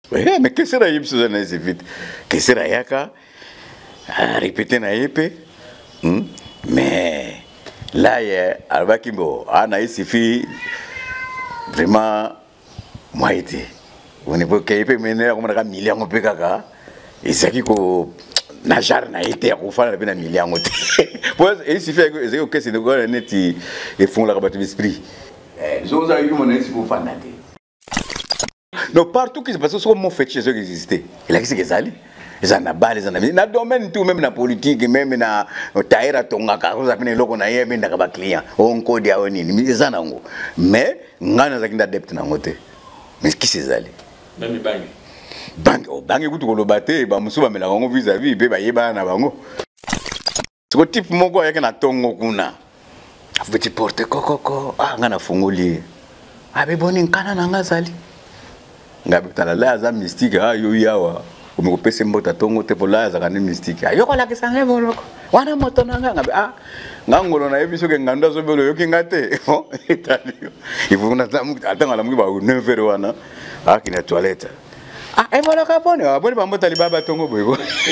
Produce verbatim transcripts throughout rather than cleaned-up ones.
Oui, mais qu'est-ce que c'est que ça c'est vite. Qu'est-ce que c'est que répéter na yépé. Mais là il y a Alba Kimbo, ana il suffit vraiment moi été. On ne peut qu'y mener comme un million de kaka. Et c'est qui ko na jar na été ko fa na million de. Pour il suffit que que c'est de quoi net et font la rabat d'esprit. Eh, les autres aïeux mon est pour faire nader. Non, partout qui se passe, c'est comme mon fait chez eux qui existait. Et là, qu'est-ce que ça dit? Ils en ont bas, ils en ont mis. Dans le domaine tout, même dans la politique, même dans le taïra, tonga, quand vous avez un logo, on a même dans le client, on code à on mais ils en ont. Mais, on a un adepte dans le côté. Mais qui c'est ça? Même les banques. Banque, oh, banque, écoute, on le battait, bah, monsieur, bah, mais là, on vis-à-vis, bah, bah, bah, na bango. C'est le type, mon gars, il y a un tongo, kuna. Vous te portez, coco, ah, on a fongoli. Ah, mais bon, il y a un zali. Ngabi tala la za mystique ah yo yawa umekopesa mbota tongo te pola za kana mystique ayo kola kisanga boloko wana moto nanga ngabi ah ngangolo na yebiso ke nganda zo belo yoki ngate italio ifuna tamu atanga la muba neuf heures wana ah kina toilette ah e boloko pone aboni bambota libaba tongo boyko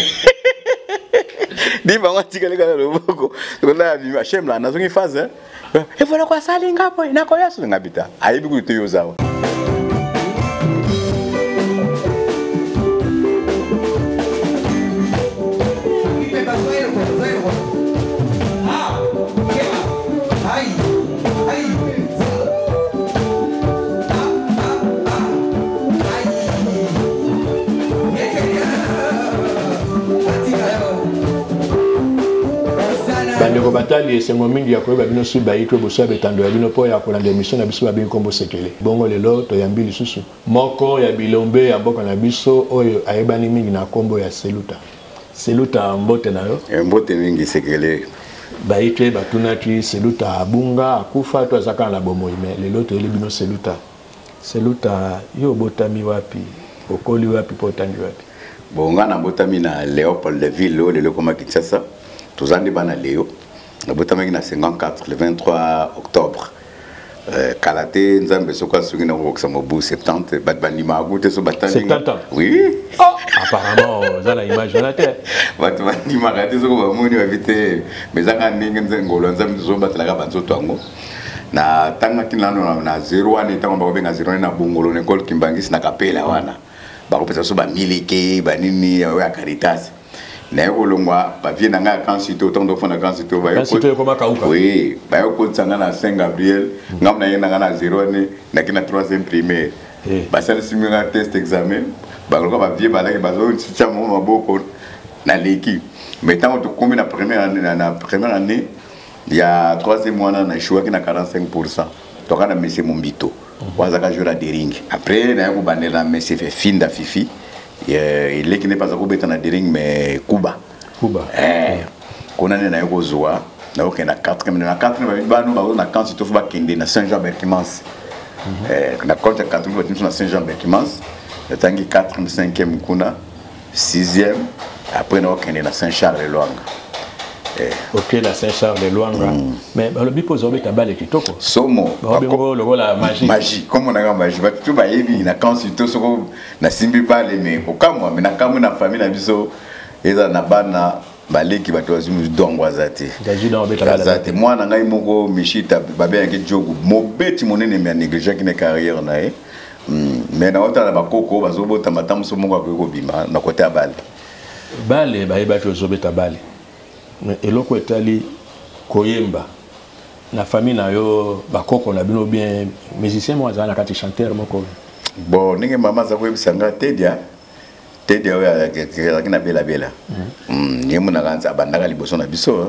di banga tikale kala loboko kola bi shem la nazo ngifaze e boloko asali ngapo nako yaso ngabita ayibi kuite yozawa. Bandeko batali esengo mingi ya koyeba bino su bayitwe boso betando ya bino po ya kolanda émission na biso babingi kombo sekele bongo lelo toyambi lisusu moko ya bilombe ya mboka na biso oyo ayebani mingi na kombo ya Seluta. Seluta mbote na yo mbote mingi sekele bayitwe batunaki Seluta abunga akufa to azaka na bomoi me lelo toyeli bino Seluta. Seluta yo botami wapi okoli wapi potangi wapi? Bonga na botami na Léopold de Ville lelo koma Kinshasa. Tous les bana Léo, le botamique na cinquante-quatre, le vingt-trois octobre. Kalaté, nous avons besoin de se faire au Luxembourg septante, Batbani Magoute, ce bataille. septante ans. Oui. Oh, apparemment, vous avez l'image de la terre. Batbani Magoute, ce qu'on va mourir éviter, mais ça quand nous avons ngolo, nous avons besoin de battre la gabanzo tango. Na tanga kinano na zéro ane tango ba benga zéro na bongolo n'école kimbangis na kapela wana. Ba ko pesa so ba miliki, ba nini ya Caritas. Na olongwa ba vie na nga quand cité autant de fois na quand cité ba yo cité comme kauka oui ba yo ko tsanga na Saint Gabriel ngam na yena na zéro ne na kina troisième primaire ba sala simula test examen ba ko ba vie ba la ba zo tcha mo maboko na leki mais tant to combien na première année na première année il y a troisième mois na choix qui na quarante-cinq pour cent to kana monsieur Mombito waza ka jura de ring après na ko bandela monsieur fait fin da fifi. Il est qui n'est pas à couper dans la dering mais Cuba. Cuba. Eh, qu'on a na yoko zoa, na yoko na quatre, na quatre na ba no na quand tu vas kende na Saint-Jean-Berquimans. Eh, na quand tu quatre na Saint-Jean-Berquimans, le tangi quatre, cinquième kuna, sixième, après na kende na Saint-Charles-de-Loanga. Eh, OK la Saint-Charles-de-Loanga. Mais le bipo zobe tabale kitoko. Somo. Ba bengo le la magie. Magie, comme on a magie, ba tu ba yebi na quand tu to soko na simbi bale mais okamwa mais na kamu na famille na biso eza na bana baleki bato azimu dongwa zate. Gaji na obeta bala zate. Moi na ngai moko mishita babe yake jogo mobeti monene me négliger ki na carrière na e. Mais na ota na bakoko bazobota matamu so moko ko bima na côté ya bale. Bale ba yeba to zobeta bale. Mais eloko etali koyemba na famille na yo bakoko na bino bien musicien moi za na kati chanteur moko bon ninge mama za ko bisanga tedia tedia ya ke na bela bela mm nyemu na kanza bandaka liboso na biso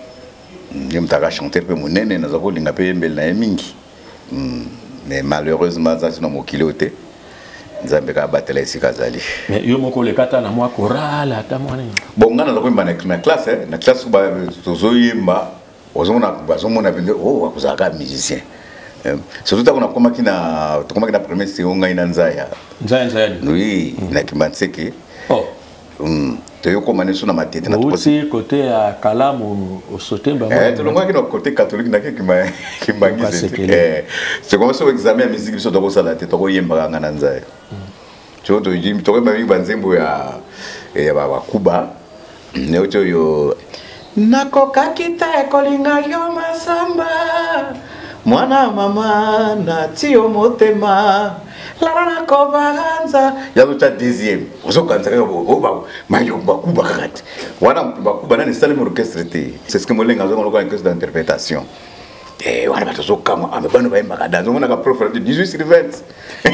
nyemu taka chanteur pe monene na za ko linga pe mbele na mingi mm mais malheureusement ça sino mokilote nzambe ka batela isika zali mais yo moko le kata na moi chorale ata mwana bon ngana za ko mba na classe eh na classe ba tozoyemba ozomona bazomona bende oh akuzaka musicien surtout ta kuna koma kina koma kina premier séonga ina nzaya nzaya nzaya oui na kimanseke oh mm to yoko maneso na matete na aussi côté à Kalamu au Sotemba eh to longa kina côté catholique na kima kimbangi eh c'est comme ça examen musique biso to ko sala te to ko yemba ngana nzaya to to jim to ba mi banzembo ya ya ba Kuba ne ocho yo nakoka kita ekolinga yo masamba mwana mama na tio motema la na kobaranza ya to deuxième ozo kanza ko ba mayo ba Kuba kati wana ba Kuba na installe mon orchestre té c'est ce que mo lenga zo ko orchestre d'interprétation. Eh, wana batozo kama amebano ba imaka danzo mona ka prof de dix-huit sur vingt.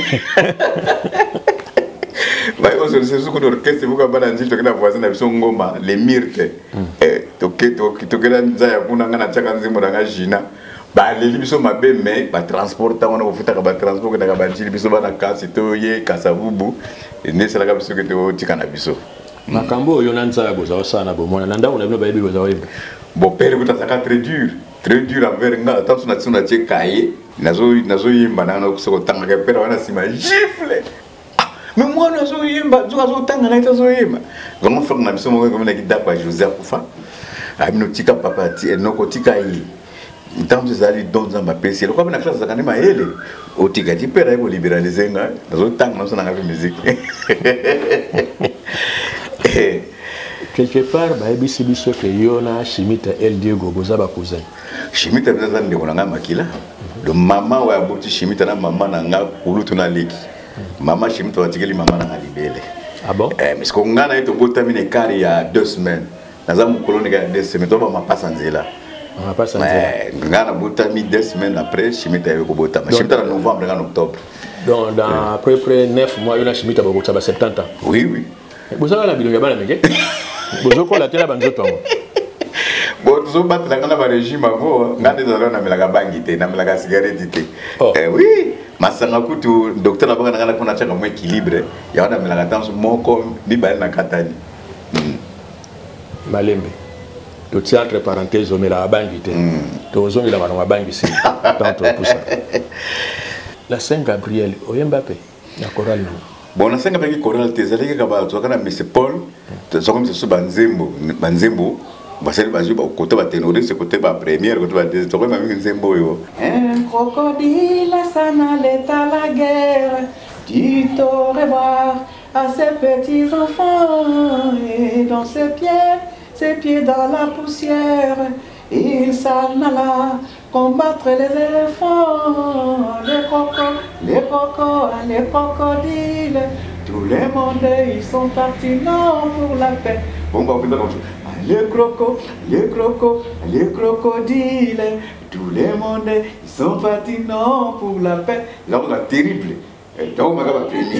Ba yo so se suko orchestre buka bana nzito kina voisin na biso ngoma les myrtes. Eh, toke toke toke na nzaya kuna ngana chaka nzimo na ngajina. Ba leli biso mabe me ba transporta wana bofuta ka ba transport ka ba njili biso bana kasi to ye kasavubu. Ne sala ka biso ke to tika na biso. Makambo yo nanza boza osana bo mona nanda una bino ba yebi boza wemba. Bon père buta saka très dur. Très dur envers nga tant son action na tie kaye nazo nazo yimba na na kusoko tanga ke pera wana sima gifle mais moi nazo yimba zo zo tanga na tazo yimba vraiment faire na biso mo comme na kida kwa Joseph Kufa amino tika papa ti enoko tika yi ntamzo zali donza mapesi lokwa na classe zakane maele otika ti pera yebo libéraliser nga nazo tanga nazo na nga musique quelque part ba ebisi biso ke yona Chimita El Diego boza ba cousin Chimita biza ndeko na nga makila le mama wa aboti Chimita na mama na nga kulutu na leki mama Chimita watikeli mama na nga libele. Ah bon? Eh mais ko ngana ito bota mine kari ya deux semaines naza mu koloni ka deux semaines to ba mapasa nzela on va passer nzela eh ngana bota mi deux semaines après Chimita yo ko bota Chimita en novembre en octobre donc dans à peu près neuf mois yona Chimita ba bota ba soixante ans. Oui oui boza la bilonga bana meke bozo ko la tela banzo tongo bon zo battre la kana ba régime ngo ngande zalo na melaka bangi te na melaka cigarette te eh oui masanga kutu docteur abanga na kana kuna chaka mo équilibre ya wana melaka tanso moko bibali na katani malembe to tia entre parenthèses o melaka bangi te to zo ngila bana bangi si tanto pour ça la Saint Gabriel oyemba pe na chorale no bon na senga peki chorale te zalika ka ba to kana Monsieur Paul to so comme ce banzembo banzembo basali bazu ba côté ba ténoriste côté ba première côté ba deuxième to comme nzembo yo un crocodile s'en allait à la guerre tu t'aurais voir à ses petits enfants et dans ses pieds ses pieds dans la poussière il s'en alla combattre les éléphants, les crocos, les crocos, les crocodiles. Tous les mondes, ils sont partis non pour la paix. Bon, bah, on fait pas comme ça. Les crocos, les crocos, les crocodiles. Tous les mondes, ils sont partis non pour la paix. Là, on a terrible. Donc, on va pas premier.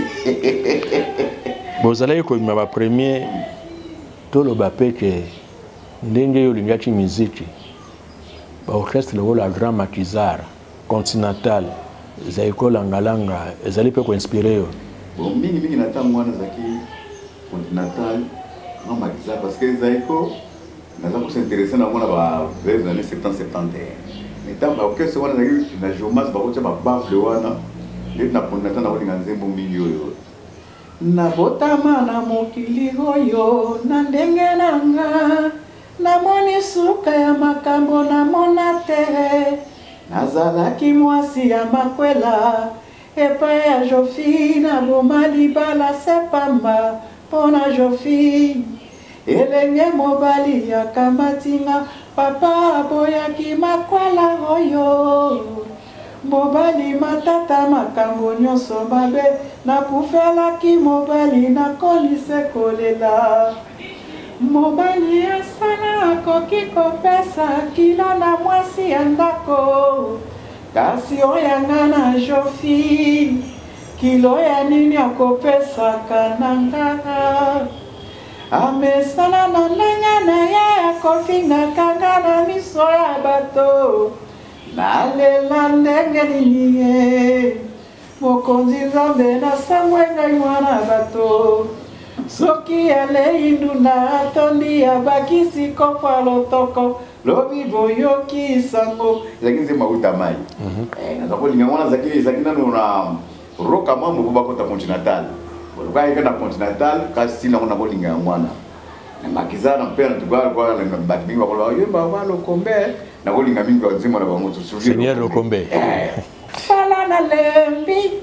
Vous allez comme ma premier, tout le bapé que ndenge yo lingati muziki. Ba orchestre le la grand maquisard continental zaiko langalanga ezali pe ko inspirer yo bon mingi mingi natango wana zaki continental grand maquisard parce que zaiko naza ko s'intéresser na mona ba vers les années soixante-dix soixante-et un mais tant ba orchestre wana zaki na jomas ba ko tsa ba bafle wana le na continental na olinga nzembo mingi yo na botama na mokili oyo na ndenge nanga na moni suka ya makambo na mona tere nazalaki mwasi ya makwela epai ya Jofi na boma libala sepamba pona Jofi elenge mobali ya kamatinga papa aboyaki makwela oyo mobali matata makambo nyonso mabe nakufelaki mobali nakolise kolela mobali asala akoki kopesa kilo na mwasi ya ndako kasi oyanga na Jofi kilo ya nini akopesaka na ngaka amesala na ndenge na ye akofingaka nga na miso ya bato nalela ndenge nini ye mokonzi nzambe nasangwe ngai mwana bato soki alei ndunda atondi abakisi kofa lotoko lobi boyoki sango ezaki nzembo akuta mai naza kolinga mwana ezaki ezaki nano na roka mambo po bakota continental olukayika na continental kasi nango nakolinga ya mwana makizana mpena tukala kwa batu mingi bakoloba yemba ba lokombe nakolinga mingi wa nzembo na bango Seigneur Lokombe fala na lembi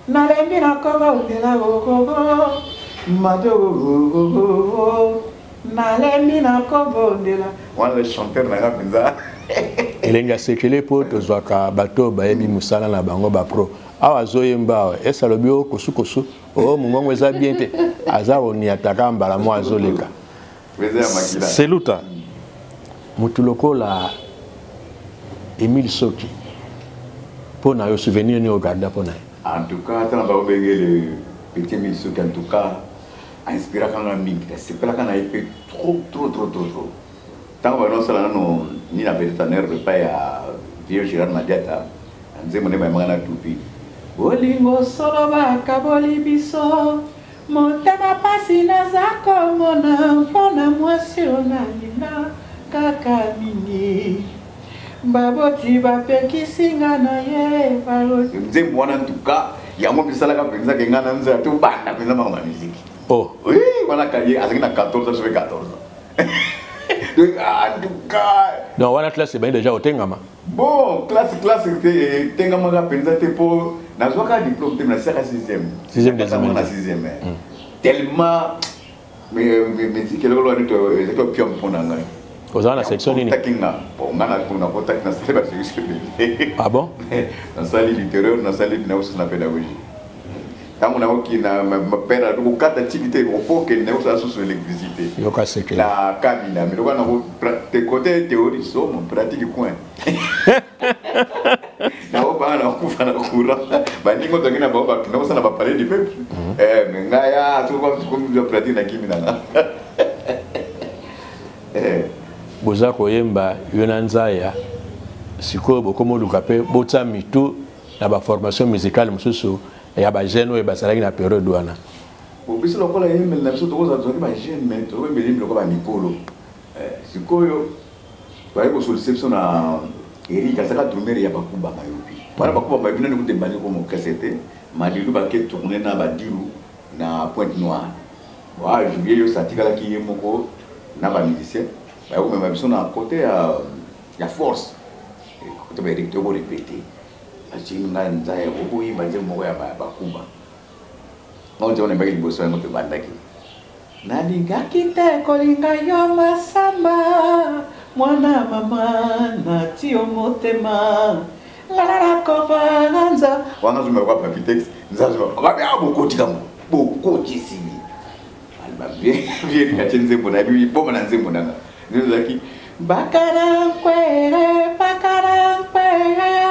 nalembi na koba ondela gogogo madogogogo nalembi na koba ondela wana le chanteur na ngapenza elenga sekele po tozwaka bato bayebi musala na bango ba pro awa zoyemba esa lobi o kosu kosu o mungongo eza bien te azaro ni ataka mbala mo azoleka seluta mutuloko la Emile Soki pour na yo souvenir ni ogarda pour na en tout cas tant ba obenge le petit Emile Soki en tout cas inspira quand même c'est pas quand il fait trop trop trop trop trop tant ba non sala no ni na bertaner repas ya vieux Gérard Madiata nzemo ne mangana tupi olingo solo bakaboli biso motema pasi nazako mona mpona mwasi onalinga kaka mingi baboti bapekisinga na ye baloti nzembo wana ntuka yango bisalaka penza kenga na nzela to banda penza ma musique oh oui wana kaye azaki na quatorze sur quatorze donc en tout cas non wana classe ben déjà otengama bon classe classe te tengama ka penza te po na zwaka diplôme te na sera sixième sixième des années na sixième tellement mais mais si que le loi de to pion ponanga aux la section nini takinga bon ngana kuna ko takina c'est pas sûr. Ah bon dans salle littéraire dans salle na aussi na pédagogie tango na oki na ma père do kata activité au faut que na aussi sur l'électricité yo ka sekele la cabine mais donc on a te côté théorie so mon pratique coin na oba na kufa na courant ba ndingo tokina ba ba na osana ba parler du peuple eh mais ngaya tout comme comme je pratique na kimi na eh boza koyemba yona nzaya sikoyo bokomoluka pe botsa mitu na ba formation musicale mususu ya ba jeune e basalaki na période wana biso lokola yemel na biso tokoza toki ba jeune mais to be limbi lokola mikolo eh sikoyo baye ko solicitation na Eric asaka drummer ya bakuba mayopi bana bakuba ba bino ndikude bani ko mo kasete madilu ba ke tourner na badiru na Pointe Noire wa juillet yo satikala ki yemoko na ba musicien ba ko même biso na côté ya ya force côté ba Eric to ko répéter achinga nzaye ko yimba nje moko ya bakuba on on mbaki liboso yango te bandaki nalingaki te kolinga yo masamba mwana mama na tio motema la kopa nza wana zuma kwa papitex nza zuma kwa bia bokoti kambo bokoti sini alba bien bien kachenze bona bi boma na nzembo nanga nzaki bakara kwere bakara kwere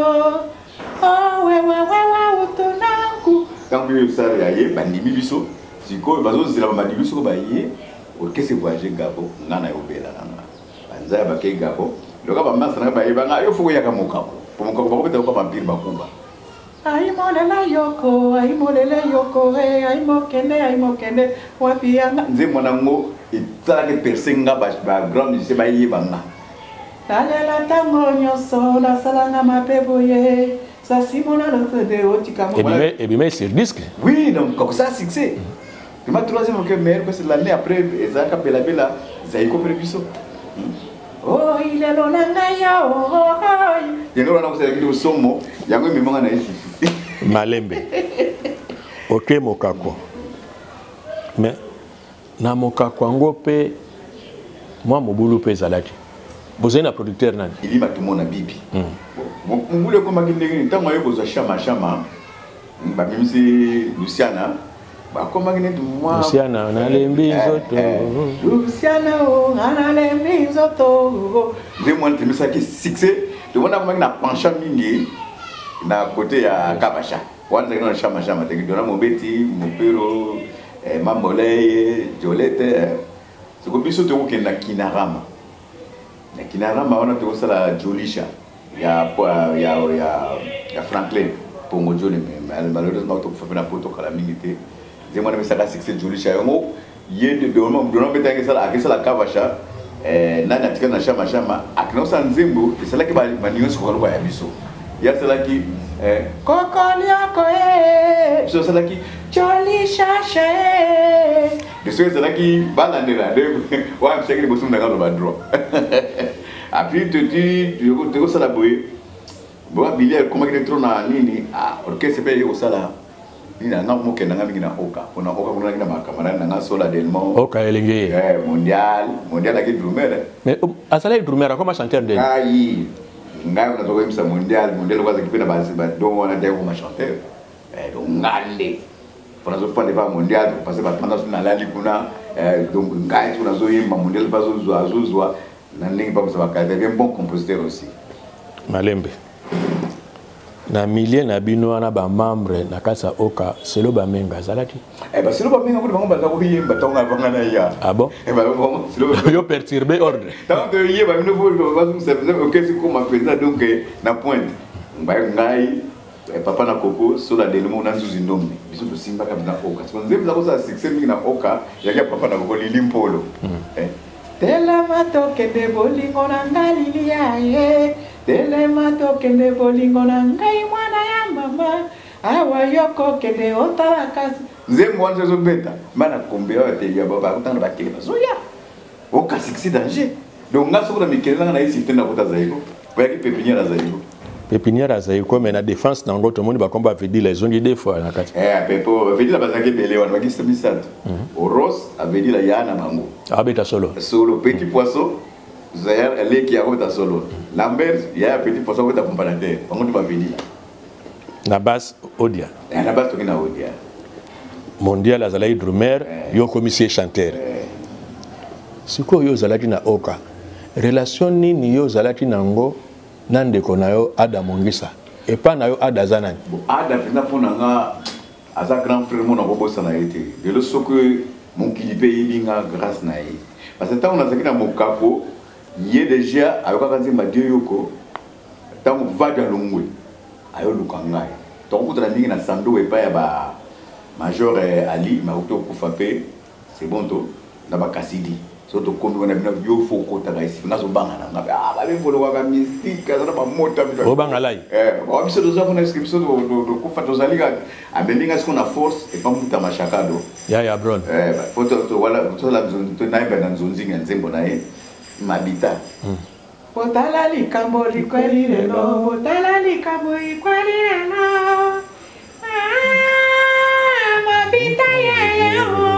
oh we we we utonangu quand vous savez aye bandimi biso siko bazo zila ba biso ba ye orchestre voyager Gabo ngana yo bela nanga banza ba ke Gabo loka ba masana ba ye ba ngayo fuko ya kamoka po moko ba ko beta ko ba mpiri bakumba ai molela yoko ai molela yoko he ai mokende ai mokende wapi yanga nzemo nango itala ke persenga ba ba grand musicien ba ye banga talela tango nyoso la salanga mapebo ye ça simona l'autre de otika et bien et bien sur disque oui donc comme ça succès et ma troisième que meilleur que c'est l'année après Ezaka Bela Bela Zaiko Prebiso oh il est là nanga oh il est là na kusema kitu somo yango imemanga na isi malembe ok mokako mais na mokako ngo pe moi mobulu pe zalaki bozai na producteur nani il m'a tout mon bibi mobulu ko magindenge ntango ayo boza chama chama ba mimisi Luciana ba ko magine du moi Luciana na lembi zoto Luciana o na lembi zoto de moi ntimisa ki succès de moi na magina pencha mingi na côté ya Kabasha wana na chama chama te dona mobeti mopero eh mambolei Jolette siko biso te ko kenda Kinarama na Kinarama wana to sala Jolisha ya ya ya ya Franklin Pongo Joli mais malheureusement to fa na poto kala mingi je moi na sala succès Jolisha yo ye de dona dona betanga sala akisala Kabasha eh na na tika na chama chama akinosa nzembo sala ke ba manionso ko ya biso ya sala ki eh kokolia ko eh so sala ki Jolisha she de so sala ki balandela de wa msekeli bosu ndanga lo badro après tu dis tu ko sala boye bo abilia comment que trop na nini ah orchestre pe yo sala ni na ngam mo ke na ngam na oka ona oka kuna na makamara na nga sola delmo oka elenge eh mondial mondial aki drummer mais asala drummer comme chanteur de ai ngai na toka imsa mondial mondial kwa kipenda basi ba donc on a des comme chanteur eh donc ngande pour zo fande ba mondial parce que ba pendant na la likuna eh donc ngai tuna zo yimba mondial ba zo zo zo zo na ndenge ba ça ba un bon compositeur aussi malembe na milieu na bino na ba membre na kasa oka selo ba menga zalaki eh ba selo ba menga ko ba za ko yimba tonga vanga na ya ah bon eh ba bon selo yo perturber ordre tant que yé ba bino faut ba zo se OK c'est comme président donc na point ba ngai papa na koko so la delimo na nzuzi ndombe biso to simba ka na oka so nzemba ko sa succès mingi na oka ya ya papa na koko lilimpolo eh telema to ke de bolingo na ngali ya ye telema to ke de bolingo na ngai mwana ya mama awa yoko ke de otara kasi nzemba wanze zo beta mana kombe wa te ya baba kutana ba kele so ya oka succès danger donc ngaso na mikele na na isi tena kota zaiko ba ki pepinière zaiko pépinière azaiko mais na défense na ngo to moni ba komba veut dire les zones des fois na kati eh pepo veut dire la bazaki belé wana bakisa misat oros veut dire yana mango abeta solo solo petit poisson zayar elle qui a ta solo lambert il y a petit poisson qui accompagnateur bango to ba veut dire na base odia eh na base to kina odia mondial azalai drummer yo commissaire chanteur siko yo zalaki na oka relation nini yo zalaki nango nande konayo ada mongisa et pas nayo ada zanani ada pina pona nga asa grand frère mon ko bossa na été de le soko mon kilipe yinga grâce na yi parce que tant on a zakina mokako yé déjà ayo ka kanzi madio yoko tant va dans longwe ayo lukanga donc ko tala mingi na sando e pa ya ba major Ali ma auto ko fape c'est bon to na ba kasidi soto kondo na bina yo foko ta gaisi na so banga na ngabe ah ba be folo wa mystique za ba mota bi o banga lai eh o biso do za kuna inscription do do ko fato zaliga abelinga siko na force et pas muta mashakado ya ya bron eh ba foto to wala to la to na ibe na nzonzi nzembo na ye mabita potala likambo likweli lelo potala likambo likweli lelo ah mabita ye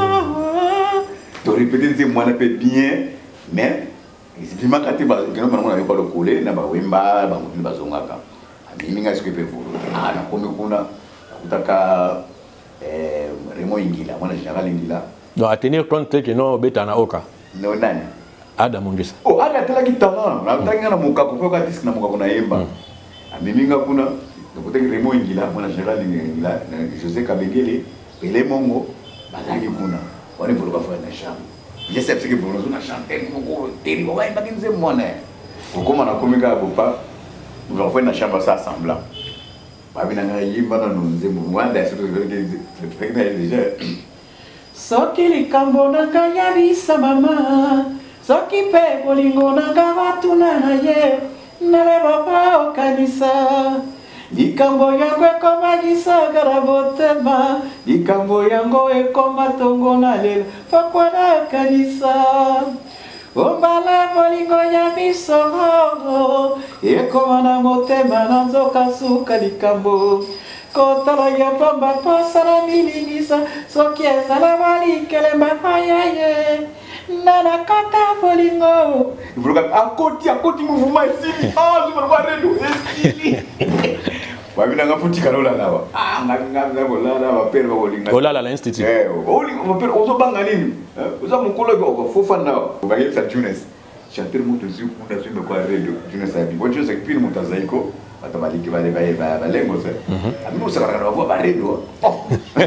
to répéter c'est moi na peut bien mais c'est bien quand tu vas que non on avait pas le coller na ba wemba ba mutu bazongaka mimi nga siku pevu ah na komi kuna kutaka eh Remo Ingila mwana général Ingila no à tenir compte que non beta na oka no nani ada mongisa oh ada tela kitana na tanga na muka ko ka disque na muka kuna yemba mimi nga kuna kutaka Remo Ingila mwana général Ingila José Kabengele Pele Mongo bazaki kuna on est pour le faire na chambre je sais que pour nous na chanter beaucoup télé on va pas que nous monnaie comment na komika bopa nous on fait na chambre ça semblant ba bina nga yimba na nzembo mwanda c'est que c'est déjà soki likambo na kaya bisa mama soki pe bolingo na gawatu na na ye nale baba okanisa likambo yango ekoma gisagara botema likambo yango ekoma tongo na lelo fakwana kanisa ombala bolingo ya biso ekoma na motema na nzoka suka likambo kotala ya pamba posa na milingisa soki ezala balikele mahayaye nana kata bolingo akoti akoti mouvement esili ah je me vois redo esili wabina ngafuti kalola nawa ah nganga bola na ba pere ba bolinga olala la institut eh bolinga ba pere ozo banga nini ozo mukolo go fofa nawa ba yesa Tunes chanter mutu ziku na zimbe kwa redo Tunes abi bojo se pili mutazaiko batabaliki bale ba ba lengo se abi mo se kana ba ba redo oh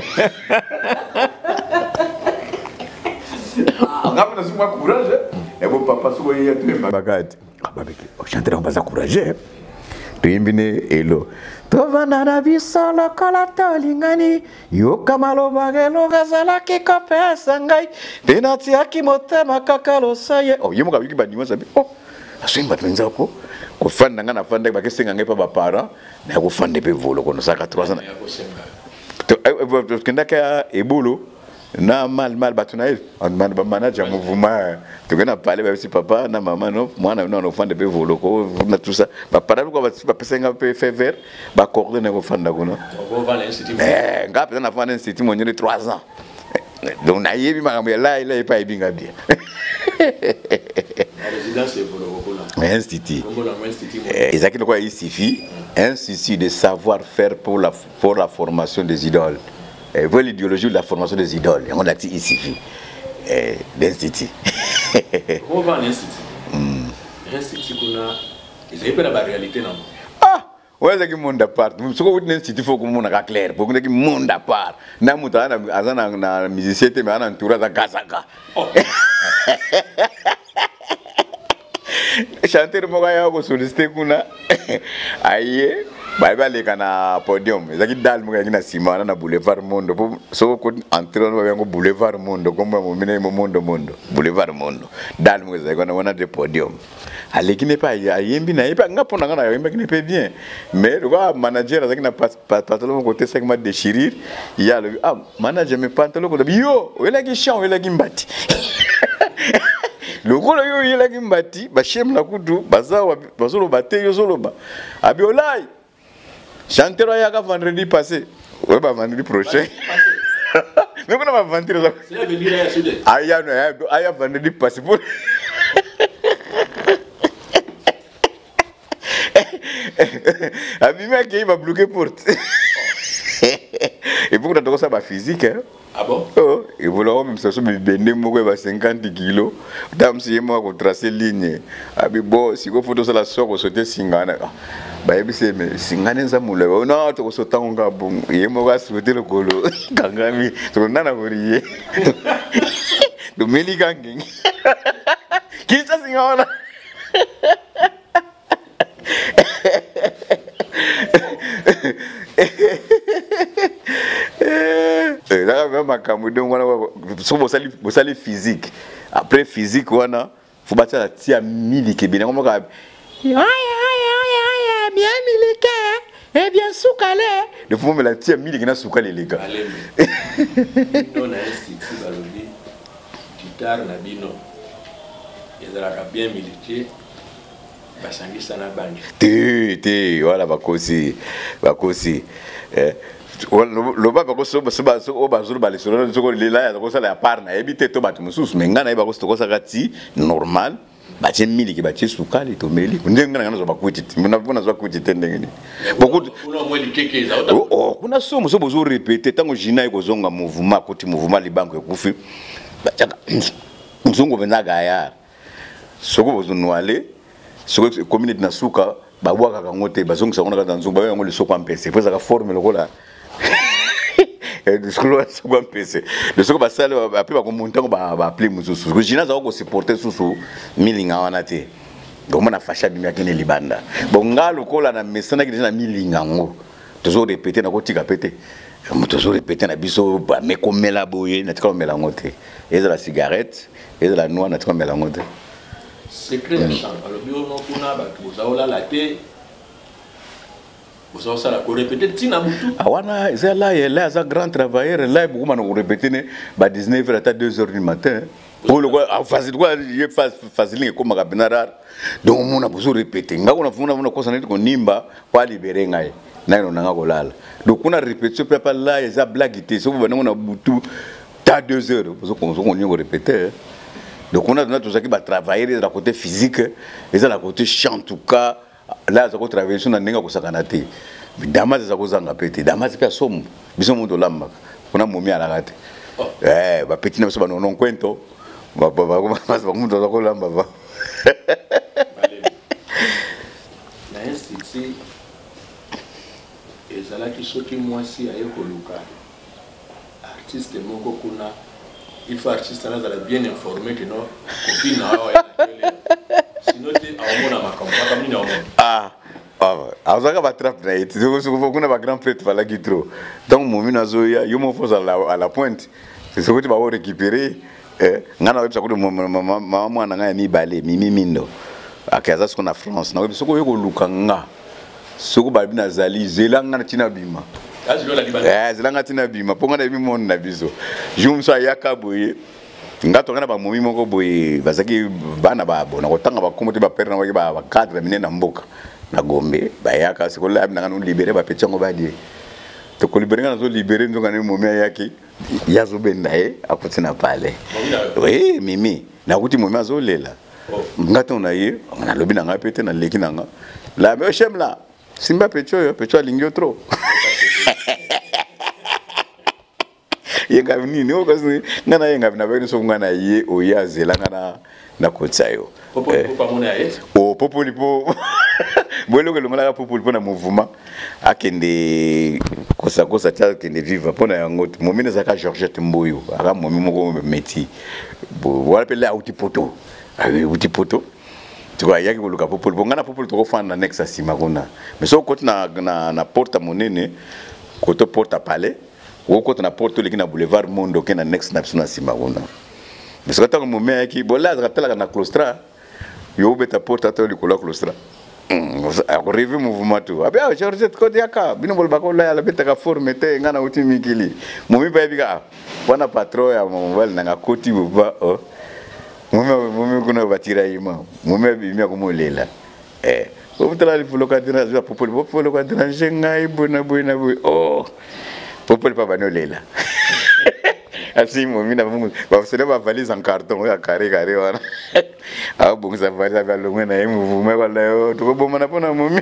ngapa na sima courage e bo papa so ye tu bagati babeki o chanter on baza courage to yimbine elo to vana na bisala kala tolingani yo kamalo bagelo gazala ki kopesa ngai tenati akimotema kakalo saye oh yemo kabiki banimo sabi oh asimba twenza ko ko fanda ngana fanda bakesenga ngai pa ba para na ko fande pe volo kono saka trois cents to kenda ka ebolo na mal mal batunaï on demande ba manager mouvement tu connais parler avec papa na maman non moi na non enfant de pe voloko na tout ça ba para ko ba ba pesenga pe faire ba coordonner ko fanda ko no on va l'institut eh ngapa na fanda institut mo nyori trois ans donc na yebi makambo là il est pas ibinga bien la résidence est voloko là institut exact quoi il suffit un souci de savoir-faire pour la pour la formation des idoles. Et voilà l'idéologie de la formation des idoles. On a dit ici, l'institut. On va à l'institut. L'institut, ils n'ont pas la réalité, non? Ah, ouais, c'est que monde à part. Ce qu'on dit l'institut, il faut que le monde soit clair. Pour que le monde à part. N'a pas de musicien, mais on a un tour à Gazaga. Chanter Mogaya ko solliciter kuna aye ba ba le kana podium ezaki dal mo ngina simana na boulevard Mondo so ko entrer no ba ngo boulevard Mondo ko mo mine mo Mondo Mondo boulevard Mondo dal mo ezaki na wana de podium aleki ne pa ayembi na yepa ngapo na ngana yemba kine pe bien mais le manager ezaki na pantalon mo côté cinq mois déchirir il y a le ah manager me pantalon ko yo wela ki chant wela ki mbati le gros yo il a qui mbati ba shem la kudu baza bazolo bate yo zolo ba abiolai chantero ya ka vendredi passé ouais ba vendredi prochain mais qu'on va vendredi ça c'est venir à Sud aya no aya vendredi passé pour abi mec il va bloquer porte et pour que ça va physique hein. Ah bon? Oh, et voilà, même ça, ça me bende moi va cinquante kilos. Dame si moi pour tracer ligne. Abi bon, si vous photo ça la sort au sauter singana. Bah et puis c'est mais singana ça moule. Non, tu sauter on ga bon. Et moi va sauter le colo. Kangami, tu n'as pas vorié. Le meli gangi. Qui ça singana? Là même makambo donc wana so bosali bosali physique après physique wana faut battre la tia miliki bien comme ka aïe aïe aïe bien miliki et bien soukale le faut me la tia miliki na soukale les gars non na institut balobi guitare na bino ezalaka bien miliki basangisa na bangi te te voilà bakosi bakosi eh le bas parce que ce bas au bas sur le bas sur le sur le là il y a ça la part na éviter to bat musus mais ngana iba ko ça gati normal ba che mili ki ba che sukali to meli ndenga ngana zo bakuti muna bona zo bakuti tendenge beaucoup kuna mwe likeke za ota oh kuna somo so bozo répéter tango jina iko zonga mouvement côté mouvement libango ekufi ba chaka nzongo benaga ya soko bozo noale soko community na suka ba bwaka kangote bazongo sa kona ka nzongo ba yango le soko ampese poza ka forme lokola de ce que c'est quoi penser de ce que ça après va monter va va appeler mususu que jina za ko supporter susu milinga wana te donc on a fâché bimia kene libanda bon ngalo kola na mesana ki na milinga ngo toujours répéter na ko tika pété toujours répéter na biso ba me komela boye na tika komela ngote et de la cigarette et de la noix na tika komela ngote secret ya chambre le bio no kuna ba tu za ola la te vous avez ça la répéter tina butu awana c'est là il est un grand travailleur là beaucoup man répéter ne ba dix-neuf heures à deux heures du matin pour le quoi facile quoi il facile comme kabina rare donc on a besoin répéter ngako na funa funa kosa neti ko nimba kwa libérer ngai na ino nanga ko lala donc on a répété papa là il a blague té so bana on a butu ta deux heures parce qu'on on y répéter donc on a tout ça qui va travailler de la côté physique et de la côté chant en tout cas là ça ko travailler sur na nenga ko sakana te damaze za ko zanga pete damaze pe somo biso mundo lamba kuna momi ala kate eh ba petit na so ba non kwento ba ba ba ba ba mundo za ko lamba ba na institut ezala ki soki mwasi aye ko luka artiste moko kuna il faut artiste là za bien informé que non copine na wa sinon tu as mon amakampa comme ni ah ah azaka ba trap na it so so kuna ba grand prêtre fala kitro donc momi na zoya yo mo fosa à la pointe c'est ce que tu vas récupérer eh ngana websa ko mama mwana nga mi balé mimi mindo akaza siko na France na websa ko yo ko lukanga soko ba bina zali zelanga na tina bima eh zilanga tina bima ponga na bima na biso jumso ayaka boye ngato kana ba momi moko boye bazaki bana babo na kotanga ba komote ba père na ba ba cadre mine na mboka na Gombe bayaka sikola abi na ngano libérer ba petango ba die to ko libérer ngana zo libérer nzo ngana momi ayaki yazo benda e akutina pale oui mimi na kuti momi azo lela ngato na ye ngana lobi na ngapete na leki na nga la me shemla simba pecho yo pecho alingio trop yenga nini okazi ngana yenga bina bani so ngana ye oyazela ngana na kotsayo popo popo mona ye o popo lipo bwelo ke longala popo lipo na mouvement akende kosa kosa tya kende viva pona yango momine zaka Georgette Mboyo aka momi moko meti bo wala pele auti poto ayi uti poto tuko yaki boluka popo lipo ngana popo to kofana next asima kona mais so koti na na na porta monene koto porta palais woko na porto leki na boulevard Mondo ke na next na suna sima kuna mais quand on moment qui bola rappelle na claustra yo beta porta to likola claustra arrivé mouvement tout abia Georgette ko diaka bino bol bako la la beta ka forme te ngana uti mikili momi ba bika bwana patron ya mobile na koti ba oh momi momi kuna batira yima momi bimia ko molela eh o tala li fulo ka dina za popo popo lo ka dina jenga ibuna buina bu oh popo le papa no lela asi momi na mungu ba sele ba valise en carton ya carré carré wana ah bon ça valise avec le mena e mouvement kwa leo to bo mana pona momi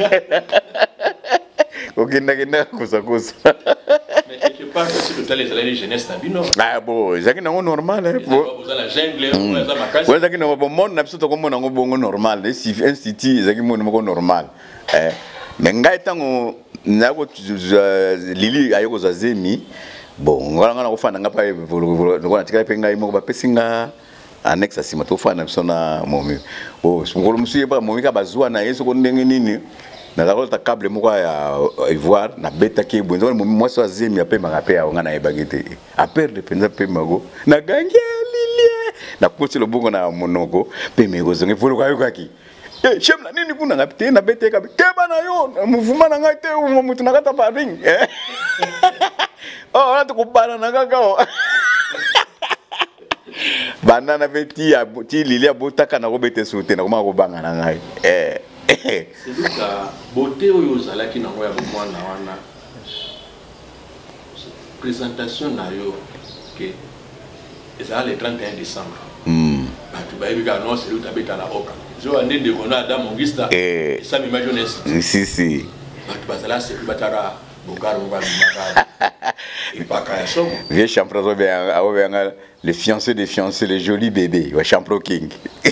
okinda kinda kusa kusa mais quelque part aussi le talent de la jeunesse na bino ah bon zaki na normal hein bon vous la jungle vous za makasi ouais zaki na bo monde na biso to ko mona ngo bongo normal les institut zaki mona ngo normal eh mais ngai tango nako lili ayoko za zemi bon ngala ngala kufana ngapa evolo ngona tikala penga imo ba pesinga annex asima to fana bisona momi oh ngolo musuye ba momi ka bazwa na yeso ko ndenge nini na la câble moko ya Ivoire na beta ke bonzo momi mwaso za zemi ape makape ya ngana ebagete a perdre penza pe mago na gange lilie na koti lo bongo na monoko pe mego zonge volo ka yokaki eh shemla nini kuna ngapite na bete ka keba na yo mouvement na ngate o mutu na kata pa ring eh oh na tukubana na kakao bana na veti ya ti lilia botaka na robete sote na koma ko banga na ngai eh c'est duka beauté oyo zalaki na ngoya mwana wana présentation na yo que ça le trente et un décembre hmm tu ba ebika non c'est luta beta na oka zo ande de kona Adam Augusta eh ça me imagine si si tu bazala c'est batara bokaro ba makara et pas quand somo vieux champion zo bien a le fiancé des fiancés les jolis bébés wa champion king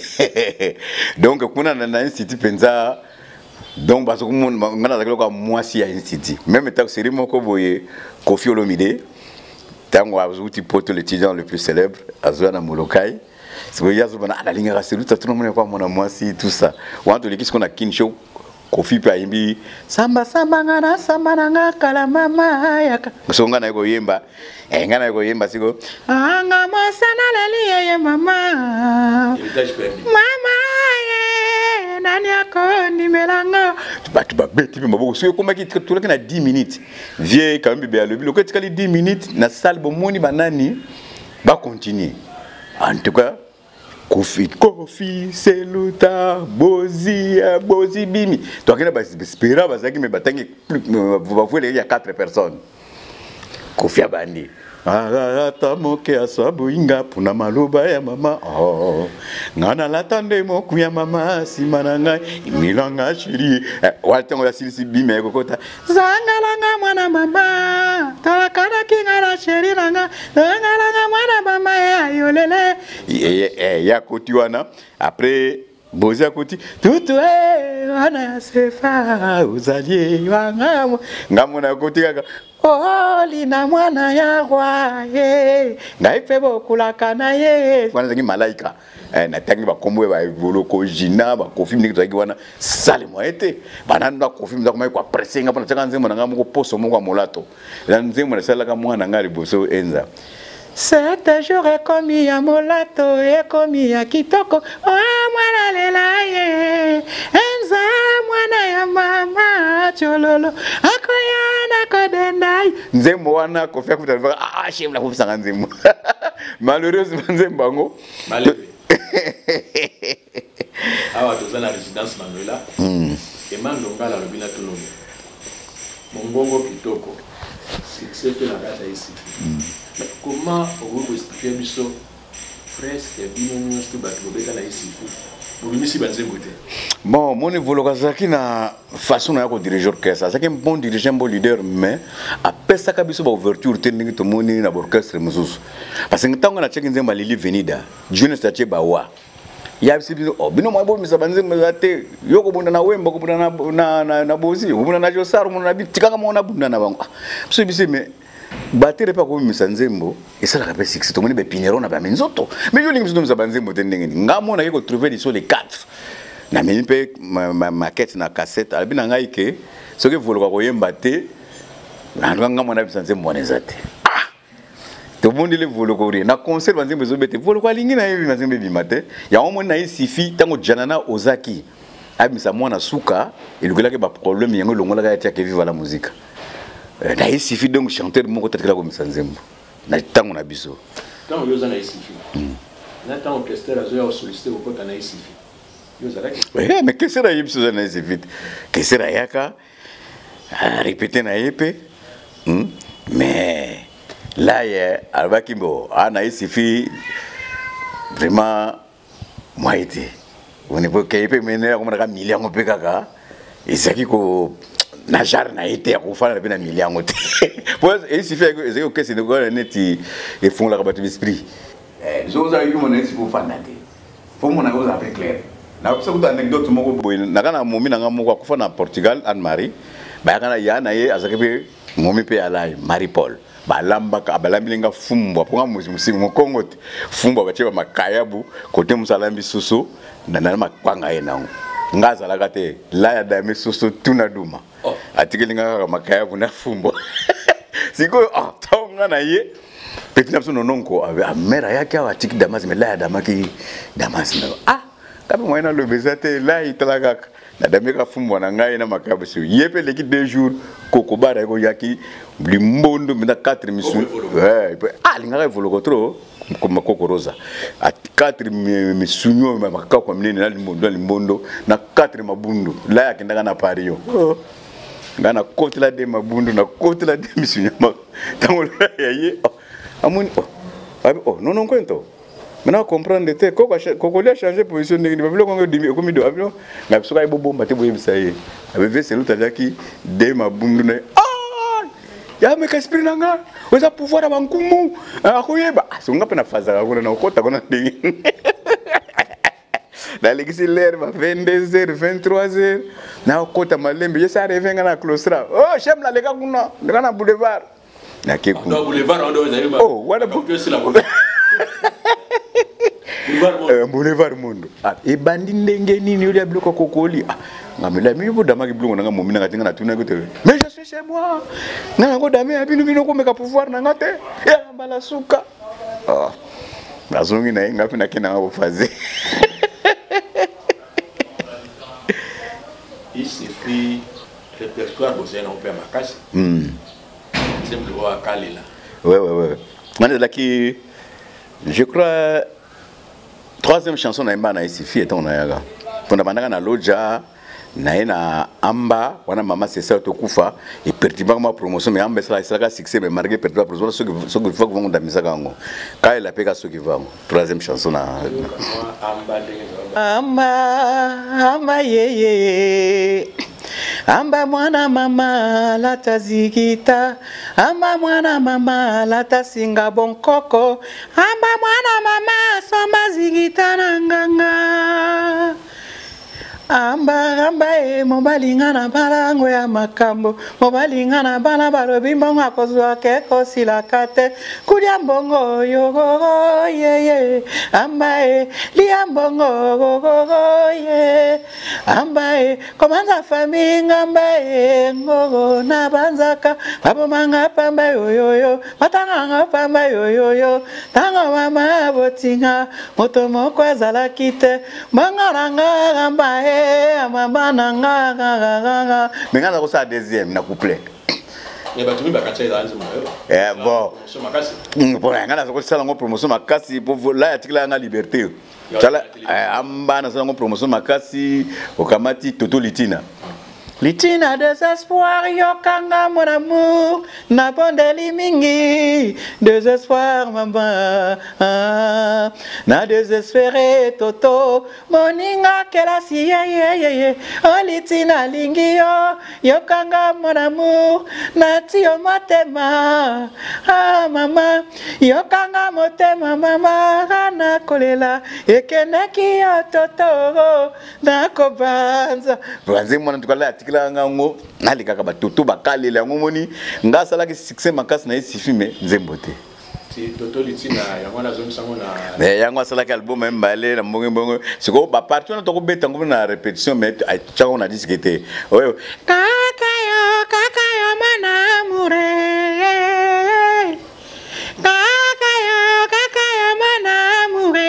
donc kuna na institut penza donc parce que mon ngana zakelo kwa mwasi ya institut même tant que c'est moko boye Kofi Olomide tango azuti poto l'étudiant le plus célèbre azwana Molokai c'est que yazo bana la ligne raselu tout le monde kwa mona mwasi tout ça wa to lekisi kona kin show Kofi pa yimbi samba samba ngana samba nanga kala mama yaka songa na ko yemba eh ngana ko yemba siko anga mosana leli ye mama mama ye nani yako ni melanga batu ba beti pe maboko so ko maki tout na dix minutes vie quand même be le ko tikali dix minutes na salle bo moni banani ba continuer en tout cas Kofi, Kofi, Seluta, Bozi, Bozi, Bimi. Donc, il y a des espérants, il y a quatre personnes. Kofi a bandi. Arata moke asabu inga puna maluba ya mama. Oh, ngana latande moku ya mama simananga imilanga shiri. Waltengo ya silisi bime kokota. Zangalanga mwana mama. Talakana kingara shiri nanga. Zangalanga mwana mama ya yolele. Eh ya kotiwana. Après Bozi akoti tutu eh wana sefa uzalie wanga ngamona koti kaka oh lina mwana yakwa ye ngaipe bokulaka na ye wana zangi malaika eh na tangi ba komwe ba voloko jina ba Kofi mniki zangi wana sale moete banana ba Kofi mnza kuma kwa pressinga pana tsaka nzemo na ngamu ko poso mo kwa molato la nzemo na sala ka mwana ngari boso enza Cet jour est commis à molato et commis à kitoko. Oh, mwana lela ye. Enza mwana ya mama chololo. Akoya na dendai nzembo wana kofia kuta ah shem la kufisa nzembo malheureusement nzembo ngo malebe awa tozana résidence Manuela mm et mandonga la lobina tunomi mongongo kitoko succès que la gata ici comment on vous expliquer biso presque bino nyonso bato bobeta na ici bon, mon évolution c'est na façon de diriger l'orchestre. C'est un bon dirigeant, bon leader, mais après ça, quand il y a ouverture, il y a tout le monde dans l'orchestre. Parce que quand on a checké dans Lili Venida, jeune statue bawa. Il y a aussi oh bino moi bon misa banze mzate yoko bunda na wemba ko bunda na na na bozi ko bunda na josaro mo na bi tikanga mo na bunda na bango. So bisi me battere pa ko misa nzembo et ça la rappelle six to moni be pinero na ba menzoto mais yo lingi misa banzembo tendenge ngamo na yeko trouver les les quatre na mini pe ma maquette na cassette albi na ngai ke so ke volo ko yemba te na ngamo na bisa nzembo na zate ah to bondi le volo ko ri na concert banzembo zo bete volo ko lingi na yebi banzembo bi mate ya omo na isifi tango janana ozaki abisa mwana suka ilugela ke ba problème yango longola ka ya ke viva la musique. Na il suffit donc chanter mon côté de la commission nzembo na tango na biso tango yoza na isifi na tango orchestre azo solliciter au côté na isifi yoza la oui mais qu'est-ce que yip so na isifi qu'est-ce que yaka répéter na yepe mais là ya albakimbo ana isifi vraiment moi été on est pas yepe mener comme na million pe kaka ezaki ko na jar na été ko fala na million te pour il fait que que c'est de neti et font la rabat d'esprit eh zo za yuko na isi ko fana te faut mon ako za clair na ko sa anecdote moko boy na kana momi na ngamo ko fana Portugal Anne Marie ba kana ya na ye azake momi pe alai Marie Paul ba lamba ka balambi nga fumba pour nga musimu mo Congo te fumba ba cheba makayabu kote musalambi susu na na makwanga yenango ngaza la kate la ya dame susu tuna duma atikeli nga makaya buna fumbo siko ah taonga na ye petina biso nononko amera yake awa tiki damas me la ya damaki damas na ah kabe moyena lo bezate la italaka na dameka fumbo na ngai na makaya biso yepe leki deux jours kokobara ko yaki limbondo mina quatre misu eh ah linga evoloko trop comme kokoroza à quatre misunyo makaka kwa mnene na limbondo limbondo na quatre mabundu la yake ndanga na pario ngana côté la de mabundu na côté la de misunya tango ya ye amuni oh oh non non kwento maintenant comprendre te koko koko lui a changé position ndenge babilo kongo dimi ko mido abilo na biso kai bobomba te boyebisa ye abeve selu tadaki de mabundu na ah ya me ka esprit nanga oza pouvoir abankumu akoyeba songa pe na faza ko na kota ko na ndenge na l'exil l'air va vingt-deux heures vingt-trois heures na kota malembe je sa revenga na clostra oh j'aime la lega kuna na boulevard na ke ku no boulevard on doit aller oh wana que c'est la boulevard boulevard mundo ah e bandi ndenge nini yule bloko kokoli ah ngamela mi bo dama ki bloko nga momi nga tinga na tuna ko te mais je suis chez moi nga ngo dame ya binu binu ko meka pouvoir na ngate ya mbala suka ah bazongi na ngapi na kina ngo faze il suffit répertoire vous avez un peu ma casse hmm c'est le roi Kalila ouais ouais ouais man là qui je crois troisième chanson na imba na isifi eton na yaga pona bandaka na loja na ina amba wana mama c'est ça to kufa et pertiba ma promotion mais amba ça ça succès mais marqué pertiba promotion ce que ce que faut que vont damisa kango ka ela peka ce qui va troisième chanson na amba amba ye ye amba mwana mama la tazikita amba mwana mama la tasinga bonkoko amba mwana mama samba zikita na nganga amba amba e mobalinga na balango ya makambo mobalinga na bana balobi mbongo akozwa keko silakate kulia mbongo yo ye ye amba e lia mbongo go ye amba e komanza faminga amba e ngogo na banzaka babo manga pamba yo yo yo matanga pamba yo yo yo tanga mama botinga moto moko azala kite mangana amba e mama nanga nga nga nga mais ngana ko sa deuxième na couplet mais batumi bakatsa eza nzima yo eh bon promotion makasi pour ngana ko sala ngo promotion makasi pour la article na liberté tala amba na sala ngo promotion makasi okamati Toto Litina Litina désespoir yokanga mon amour na bondeli mingi désespoir maman ah, na désespéré Toto moninga kelasi ye ye ye ye oh Litina lingi yo yokanga mon amour na tio motema ah maman yokanga motema mama na kolela ekeneki yo Toto na kobanza banze mwana tukala kila ngango nali kaka batoto bakalela ngomoni ngasala ki succès makasi na isi filme nzembote ti Toto Litina ya mwana zone sango na mais yango asala ki album même balé na mbongo mbongo siko ba partout na to ko beta ngomona na répétition mais cha on a dit que était oyo kaka yo kaka yo mana mure kaka yo kaka yo mana mure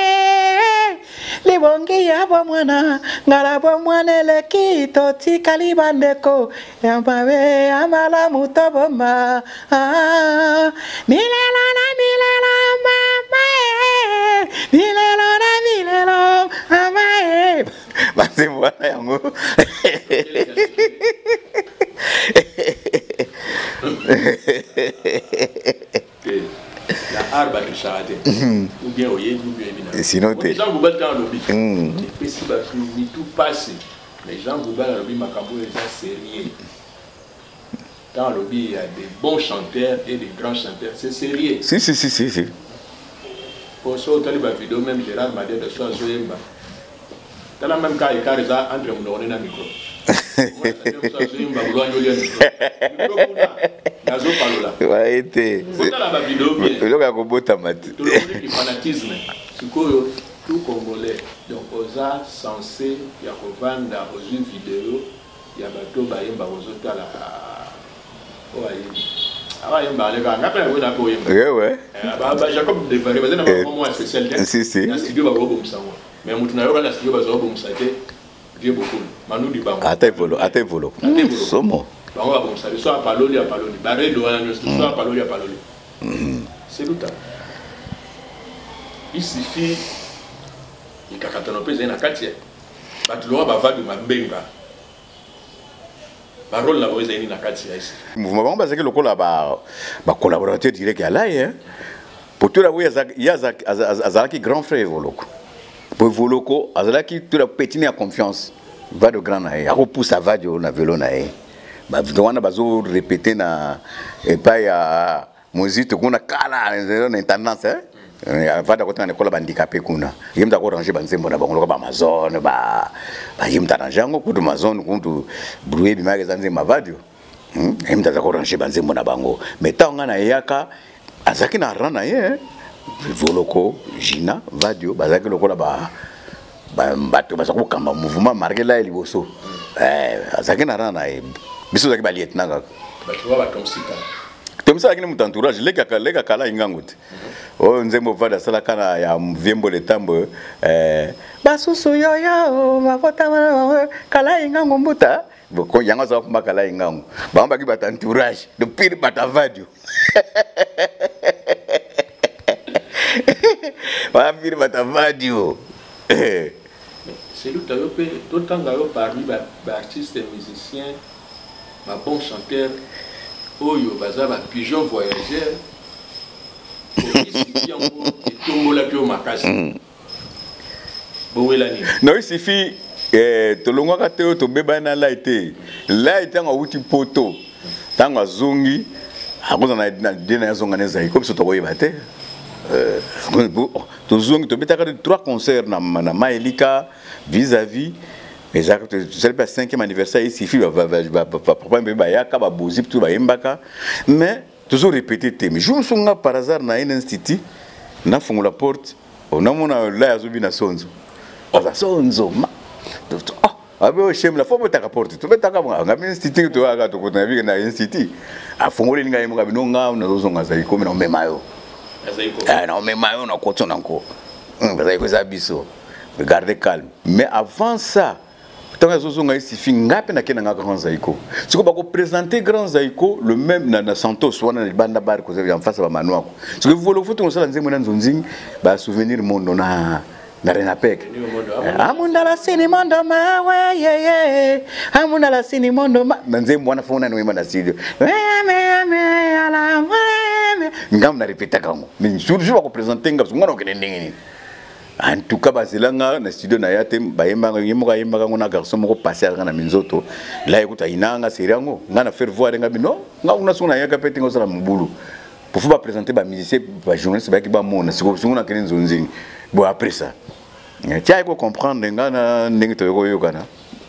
libongi ya bomwana ngala bomwana leki toti kalibandeko yambawe amala mutoboma ah milelo na milelo mama milelo na milelo mama basi bwana yango la arba de charade ou bien au yédu bien évidemment sinon les gens vous battent dans le lobby et puis si bah tout passe les gens vous battent dans le lobby makambo les gens sérieux dans le lobby il y a des bons chanteurs et des grands chanteurs c'est sérieux si si si si si pour ça autant les vidéos même Gérard m'a dit de soi zoemba dans la même cas il carré ça entre mon on est dans micro moi ça dit ça zoemba vous loin de micro nazo palola wa été dans la vidéo bien le gars ko bota mati tout le fanatisme sikoyo tout congolais donc oza censé ya kovanda aux vidéo ya bato bayemba ozotala oayebi awa yemba le ka ngapa ngona ko yemba ouais ouais ba ba Jacob de Varé bazana ba moment spécial si si na studio ba robo msango mais mutu na yoka na studio ba robo msate Dieu beaucoup manu di bango ate volo ate volo somo bango ba msate so apaloli apaloli baredo wana no so apaloli apaloli c'est tout ça il suffit il kakatano pesa na katia batulo ba vadu mabenga ba rôle la boza ni na katia ici mouvement bango bazaki lokola ba ba collaborateur direct ya lai hein pour tout la oui yazaki azalaki grand frère voloko pour voloko azalaki tout la petit à confiance va de grand na ya ko poussa va de na vélo na e ba wana bazo répéter na et pas ya musique kuna kala na tendance hein vada kota na kola bandicapé kuna yimta ko ranger banzembo na bango ba amazon ba ba yimta ranjango kutu amazon kutu bruit bi magaza nzemba vadio yimta za ko ranger banzembo na bango mais tanga na yaka azaki na rana ye voloko jina vadio bazaki lokola ba ba bato bazako kamba mouvement marqué là liboso eh azaki na rana ye biso zaki ba lieutenant ka bato ba tomsika tomsika kini mutantourage leka leka kala ingangote oh nzembo vada sala kana ya mvembo le tambo eh basusu yoyo mavota kala ingango mbuta boko yanga za kumba kala ingango bamba ki batantourage de pire batavadio ba pire batavadio c'est lui tayo pe tout temps gayo parmi ba artistes et musiciens ba bon chanteur oyo baza ba pigeon voyageur non il suffit to longwa te to beba na la été la été nga wuti poto tanga zungi akoza na na dina zonga neza comme ça to koyeba te euh to zungi to betaka de trois concerts na na Maelika vis-à-vis les actes c'est le cinquième anniversaire il suffit va va va papa beba ya ka ba bozi tout ba yembaka mais toujours répéter mais je me souviens par hasard na un institut na fongo la porte on a mon là azubi na sonzo asa sonzo ma ah abe chem la faut mettre la porte tu mettre ka nga un institut to aga to ko na bi na institut a fongo le nga yimo bino nga na zonga za iko na mema yo ah na mema yo na ko tona ko on va ça biso garder calme mais avant ça tant que zo ngai sifi ngape na kena ngaka grand zaiko siko ba ko présenter grand zaiko le même na, na Santos wana na banda bar ko en face ba manuako siko volo foto on sala nzembo na nzonzing ba souvenir mondo na na renapek amunda la sini mondo ma we ye ye amunda la sini mondo ma nzembo wana fona no na studio me me me ala me ngam na répéter kango mais surtout ba ko présenter ngam ngona ko ndengeni. En tout cas, basilanga na studio na yate bayemba ngimuka yemba ngona garçon moko passer na minzoto la ekuta inanga seriango ngana faire voir nga bino nga una sona yaka pete ngosala mbulu pour faut pas présenter ba musicien ba journaliste ba ki ba mona siko singona kene nzonzingi bon après ça tiens il faut comprendre ngana ndenge to yoko yokana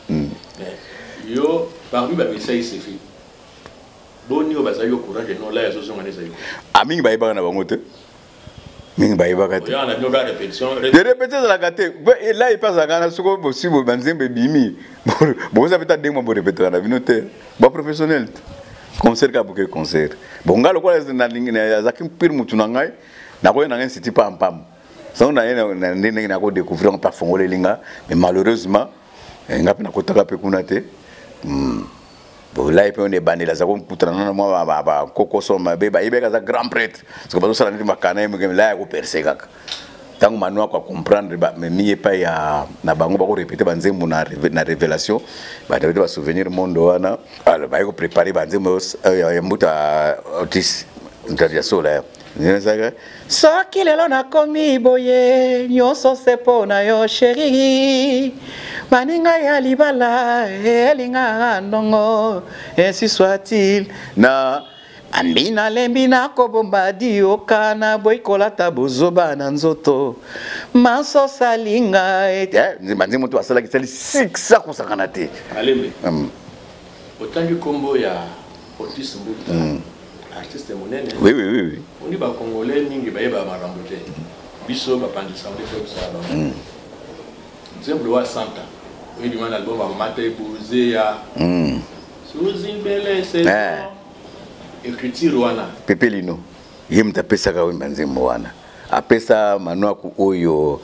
yo parmi ba musicien il suffit boni o basayo courage non la yaso songa nesa yo amingi ba yeba na bango te mingi bayiba kati de répéter la kati là il passe à Ghana soko possible banzembe bimi bon ça peut être des mois pour répéter la vinote ba professionnel concert ka buke concert bon ngalo kwa na lingi na zakim pir mutu na ngai na ko na ngai siti pam pam ça na na ndenge na ko découvrir en parfum ole linga mais malheureusement ngapi na kotaka pe kuna te bon là il peut on est bandé là ça comme putra na moi ba ba koko soma be ba ibeka za grand prêtre parce que bazo sala ndi makana yemo là ko percer kaka tangu manua kwa comprendre ba mais mi pas ya na bango ba ko répéter banzembo na na révélation ba devait ba souvenir mondo wana alors ba ko préparer banzembo ya mbuta autis ntadia sola nyenzaga soki lelo na komi boye nyonso sepo na yo chérie maninga ya libala elinga ndongo ainsi soit-il na ambina lembina ko bombadi okana boikola tabozoba na nzoto maso salinga eh nzimbanzi mutu asala kisali six ko sakana te alembe otangi kombo ya Otis Mbuta artiste monene oui oui oui on dit ba congolais ningi ba yeba marambote biso ba pandisa on fait ça ba nzembo wa santa oui du man album ba mata eboze ya mm suzimbele c'est écriture wana Pepe Lino yimta pesa ka wimba nzembo wana apesa manua ku oyo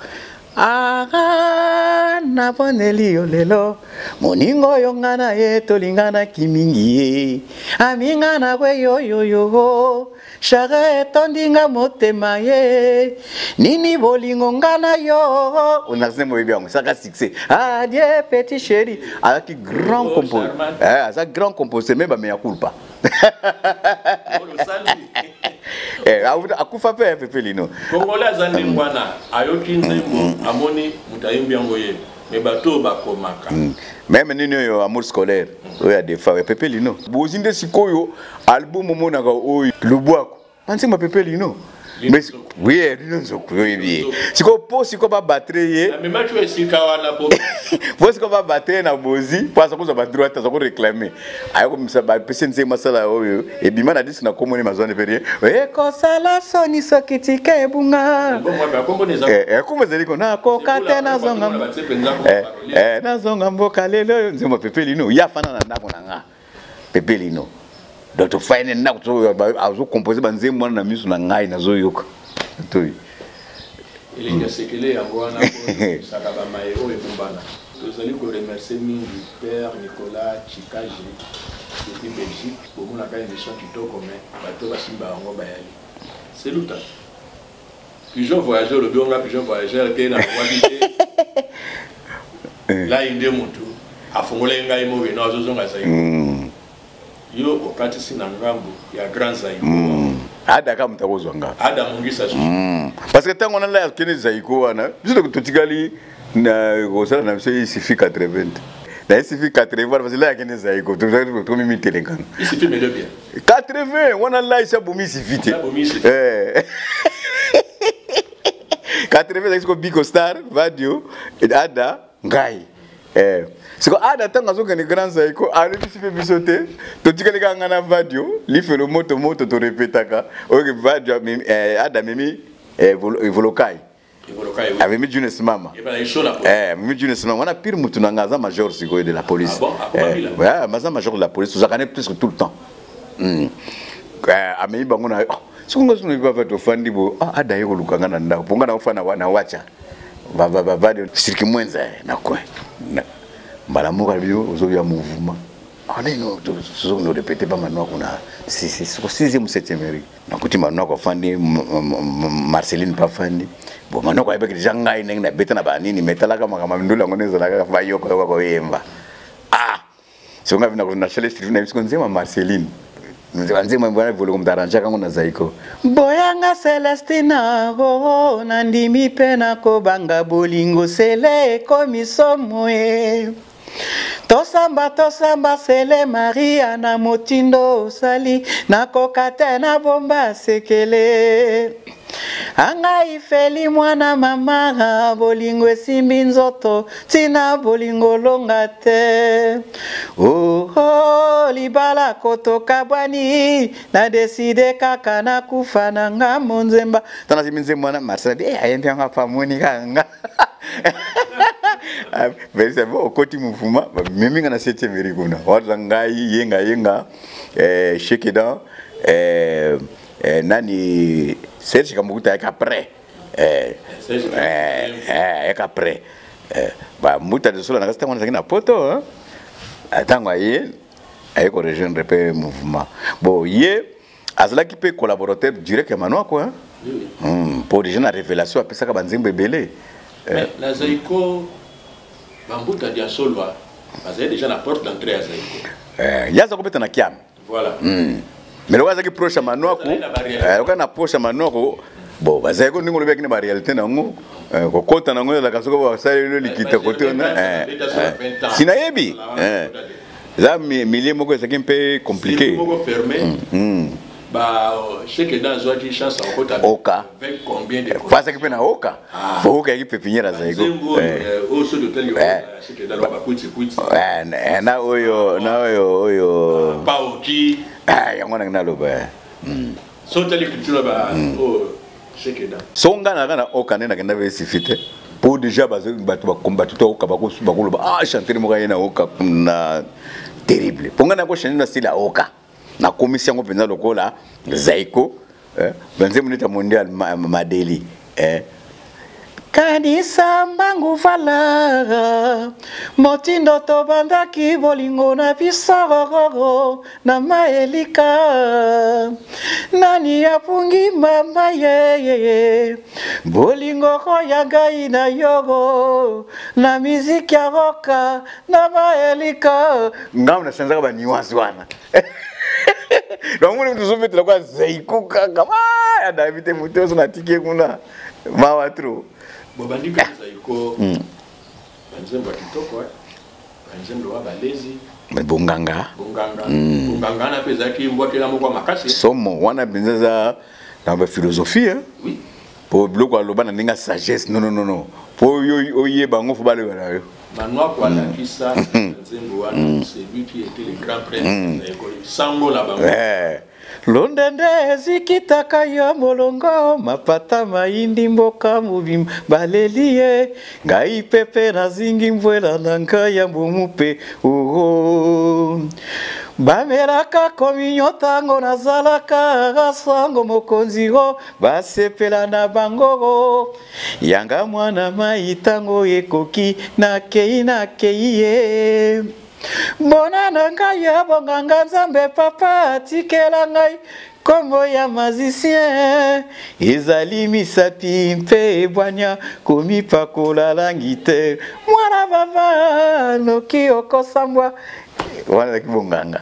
aga na poneli yo lelo moningo yongana yeto lingana kimingi aminga na kwe yo yo yo share tondinga motema ye nini bolingo ngana yo unasema bibi yangu saka succès adieu petit chéri avec grand compositeur eh ça grand compositeur même ba meya culpa eh akufa pe Pepe Lino congolais zandi ngwana ayoki nzembo amoni mutayimbi yango ye me bato bakomaka même nini yo amour scolaire oya defa Pepe Lino bozinde sikoyo album monaka oyo lubwako antima Pepe Lino mais oui Lino nzoku yebi siko po siko ba batterie ye mais macho esika wana po po siko ba batterie na bozi pasa ko za ba droite za ko réclamer ayoko misa ba pese nze masala oyo e bima na disi na komoni mazone perie e ko sala soni sokitika ebunga eh eh kuma zeli ko na ko kate na zonga eh eh na zonga mboka lelo nzema Pepe Lino ya fana na ndako na nga Pepe Lino Doctor Fine na kuto azo composer banzembo na misu na ngai na zoyoka toi il est séquelé ya bwana ko sakaba maero e bumbana tozali ko remercier mingi père Nicolas Chikaji depuis Belgique pour mon akaya émission kitoko mais bato basimba ngo bayali c'est luta pigeon voyageur le bionga pigeon voyageur ke na qualité là inde mutu afungole ngai mo bino azozonga sai yo o practice na ngambo ya grand zaiko ada kama mtakozwa nga ada mungisa su parce que tango na la kene zaiko wana biso totikali na gosala na biso isifi quatre-vingts na isifi quatre-vingts parce que la kene zaiko to to mimi telekan isifi me bien quatre-vingts wana la isa bomi isifi te eh quatre-vingts zaiko Big Star radio ada ngai eh siko ada tanga zoka ni grand zaiko ale bisipe bisote to tikaleka ngana vadio li felo moto moto to repetaka oke vadio eh ada mimi eh volokai volokai avec mi Junes mama eh mi Junes mama wana pire mutu na ngaza major siko de la police eh ouais maza major de la police ça connaît presque tout le temps hmm eh ami bango na siko ngazo no biba to fandi bo ada yeko lukanga na ndako ponga na ufana na wacha baba baba vadio siriki mwenza na kwa mbala moko bio ozoya mouvement allez non so no répéter pas maintenant qu'on a c'est c'est sixième ou septième mairie na kuti maintenant ko fandi Marceline pas fandi bon maintenant ko ayebeki déjà ngai ndenge na beta na banini metalaka makama ndula ngonezo na ka bayoko ko yemba ah so nga vina ko na chele street na bisko nzema Marceline nzema mbona volo kumtaranja kango na zaiko boyanga Celestina ho nandimi pena ko banga bolingo sele komisomo e tosamba tosamba sele Maria na motindo sali na kokate na bomba sekele anga ifeli mwana mama bolingo esimbi nzoto tina bolingo longa te oh, oh libala kotoka bwani na deside kaka na kufa na nga monzemba tana siminze mwana Marcel eh ayembe anga pamoni kanga Verse bo okoti mufuma mimi ngana septième mairie kuna wala ngai yenga yenga eh shekeda eh nani Serge Kamukuta est après eh eh est après ba muta de solo na kasta mwana na poto hein atango aye ay ko rejoindre pe mouvement bon ye azala qui peut collaborateur direct que manoa quoi hmm pour déjà la révélation après ça ka banzimbe belé la Zaiko Bambuta dia Solwa parce que déjà la porte d'entrée à Zaiko eh yaza kopeta na kiam voilà hmm mais le wazaki proche manoa ko eh ko na proche manoa ko bon bazai ko ningo lobeki na ba réalité nango ko kota nango la kasoko ba sala likita kote na eh sinayebi eh za milieu moko ezaki mpe compliqué moko fermé ba cheke dans zoati chance en kota oka avec combien de face ki pe na oka faut que ki pepinière zaiko eh au so de tel yo cheke dans ba kuti kuti eh na oyo na oyo oyo ba oki ah yango na loba so tel culture ba o cheke dans so ngana kana oka nena kenda be sifite pour déjà bazo batu ba combattre to oka ba ko ba ko ba ah chanter mo kayena oka na terrible ponga na ko chanter na style oka na commission penza lokola Zaiko eh benze munita mondial madeli eh kanisa mbangu vala motindo to bandaki bolingo na bisoro na maelika nani apungi mama ye bolingo ko yagai na yogo na muziki ya roka na maelika ngam na sanza ba nuance wana donc on nous fait la Zaiko kaka ah David muto so na tike kuna mawa trop bobandi pe Zaiko banzembo kitoko banzembo wa balezi bonganga bonganga bonganga na peza ki mbotela moko makasi somo wana benza na ba philosophie oui pour bloko aloba na ninga sagesse non non non non pour yo oye bango fo bale wana yo Manoa kwa la kisa nzembo wana c'est lui qui était le grand prêtre Zaiko sango la bango eh Londende zikitaka yo molongo mapata maindi mboka mubim balelie ngai pepe na zingi mvwela na ngai ya mbumupe oho bameraka kominyo tango nazalaka sango mokonzi ho basepela na bango yanga mwana mai tango ekoki na kei na kei ye Bona nanga ya bonganga nzambe papa tikela ngai kombo ya magicien ezali misapi mpe bwanya komi pakola langi te mwana baba noki okosambwa wana kibonganga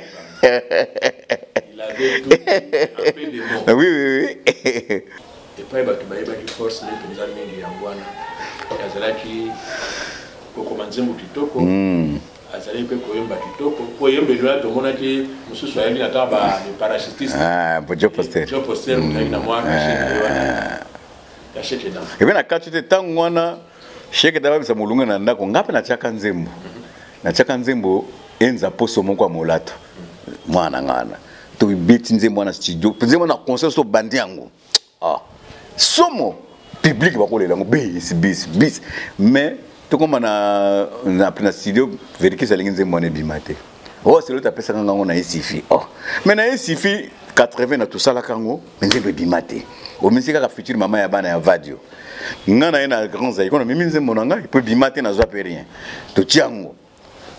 il avait tout un peu de mots oui oui oui et pas ba tuba ba force les penza mingi ya bwana yazalaki kokomanzembo kitoko azali pe koyemba kitoko koyembe lwa to monaki mususu ayeli na taba le parachutiste ah bojo poster bojo poster na mwaka shekela ya shekela ebe na kachute tangu wana shekela babisa mulunga na ndako ngapi na chaka nzembo na chaka nzembo enza poso moko molato mwana ngana to biti nzembo wana studio nzembo na concert so bandi yango ah somo public bakolela ngo bis bis bis mais comme na na na studio vérifier ça lingi nzembo na bimate oh c'est l'autre pesa kanga ngo na isifi oh mais na isifi quatre-vingts na tout ça la kango nzembo bimate o misika ka futur mama ya bana ya vadio ngana ina grand Zaiko na mimi nzembo na ngai po bimate na zwa pe rien to tiango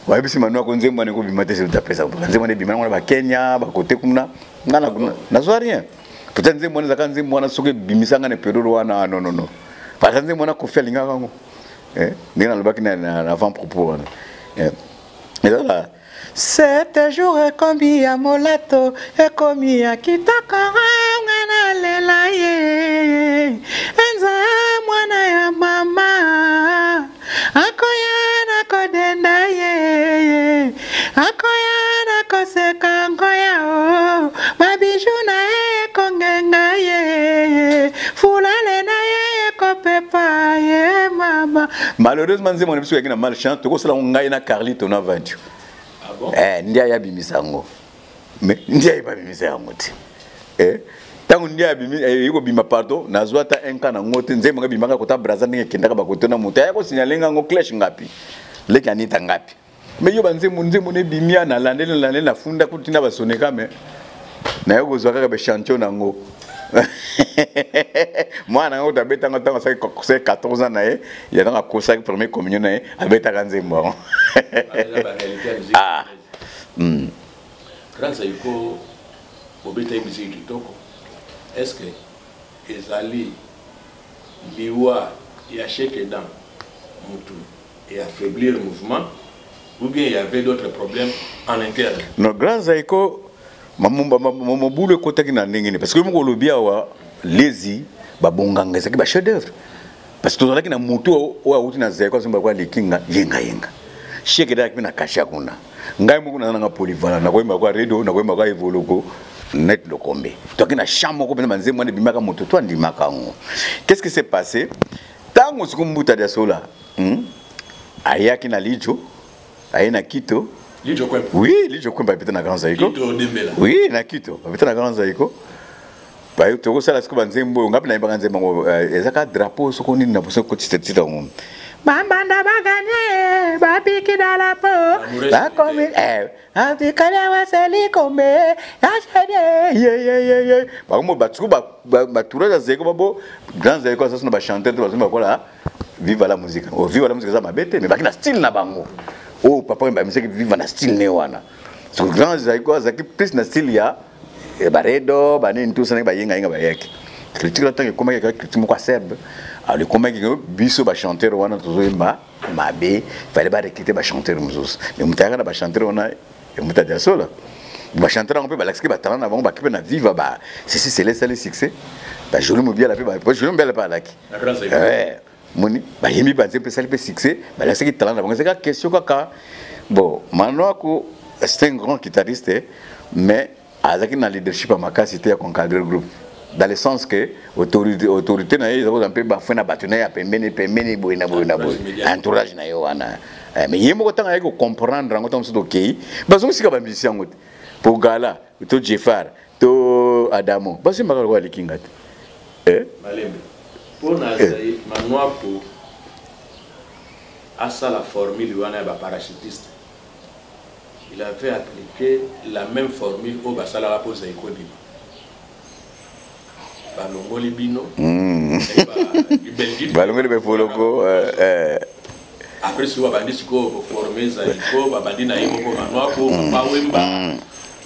wa bisi manu ko nzembo ne ko bimate se utapesa nzembo ne bimana ba Kenya ba côté kuna ngana na zo rien peut-être nzembo ne zaka nzembo na soke bimisanga ne pedo wana non non non parce que nzembo na ko felinga kango eh ndina lobaki na avant propos eh et là Cet jour est commis à Molato, est commis à Kitakara, Lela ye, Enza mwana ya mama, Akoya kodenda ye, Akoya koseka ngoya o, Mabijuna e kongenga ye, Fulale na ye kopepa ye mama. Malheureusement nzembo ne biso yakina malchance, toko sala ngai na Carlito na venture. Ah bon? Eh, ndia ya bimisango. Mais ndia ya bimisango ti. Eh, tangu ndia bimi yiko bima pardon, nazwa ta enka na ngote nzembo nga bimaka kota braza ndenge kendaka bakotona muta. Ya ko signalenga ngo clash ngapi. Leki anita ngapi. Mais yo banzembo nzembo ne bimia na landele landele na funda kutina basoneka me. Na yoko zwa kaka be champion nango. Moi na ngota beta ngota ngasa quatorze ans na ye, ya dans la consacre première communion na ye, abeta kanzembo. Ah. Hmm. Grâce à Yoko, Bobeta musique kitoko. Est-ce que ezali liwa ya cheke dans mutu et affaiblir le mouvement ou bien il y avait d'autres problèmes en interne? Non, grâce à Yoko, mamumba mamubule kota kina ndengene parce que mo lobia wa lezi babonganga ezaki ba chef d'œuvre. Parce que tozalaki na mutu wa uti na zeko simba kwa likinga yenga yenga. Cheke da kina kasha kuna. Ngai muku na nga polyvalent na koyemba kwa redo na koyemba kwa evoloko net lokombe. Toki na chambre ko bema nzembo ne bimaka mutu to ndimaka ngo. Qu'est-ce qui s'est passé? Tango sikumbuta dia sola. Hmm? Ayaki na lijo, ayena Kito. Lijo Kwemba. Oui, Lijo Kwemba peut-être na Grand Zaïko. Kito Dembela. Oui, na Kito. Peut-être na Grand Zaïko. Ba yo toko sala siko banzembo ngapi na ibanga nzembo ezaka drapeau soko nini na poso ko titita ngo. Bambanda baganye, babiki dala po, bakomi eh, abikale waseli kombe, achede, ye ye ye ye. Ba mo batsuko ba batura za zeko babo Grand Zaïko ça na ba chanteur de bazimba kola vive la musique. Oh vive la musique za mabete mais ba kina style na bango. Oh papa mba musique vive na style ne wana. So Grand Zaïko za ki plus na style ya e baredo banini tout ça ne ba yenga yenga ba yeke. Critique la tant que comment que critique mo kwa serbe. Alors le comment que biso ba chanteur wana tozoyemba mabe fallait ba recruter ba chanteur muzusu. Mais mutaka na ba chanteur wana e mutadia sola. Ba chanteur on peut ba laxer ba talent avant ba kipe na viva ba c'est c'est c'est les succès. Ba joli mo bien la pe ba joli mo bien la pa laki. Ouais. Moni ba yemi ba nzempe sali pe succès ba laxer ki talent avant c'est ka question kaka. Bon, maintenant ko c'est un grand guitariste mais avec un leadership à ma capacité à encadrer le groupe. Dans le sens que autorité autorité na yo un peu bafuna batuna ya pembeni pembeni boina boina boina entourage na yo wana mais yemo kotanga yako comprendre ngo tamso dokei bazo musika ba musicien ngote pour gala to Jeffar to Adamo basi mbaka kwa likinga eh Malembe pour nazai manwa pour asa la formule wana ba parachutiste. Il avait appliqué la même formule au Basala Rapo Zaïko Bino. Balongoli Bino. Balongoli Befoloko. Après, si vous avez dit que vous formez Zaïko, vous avez dit que vous avez Bawemba.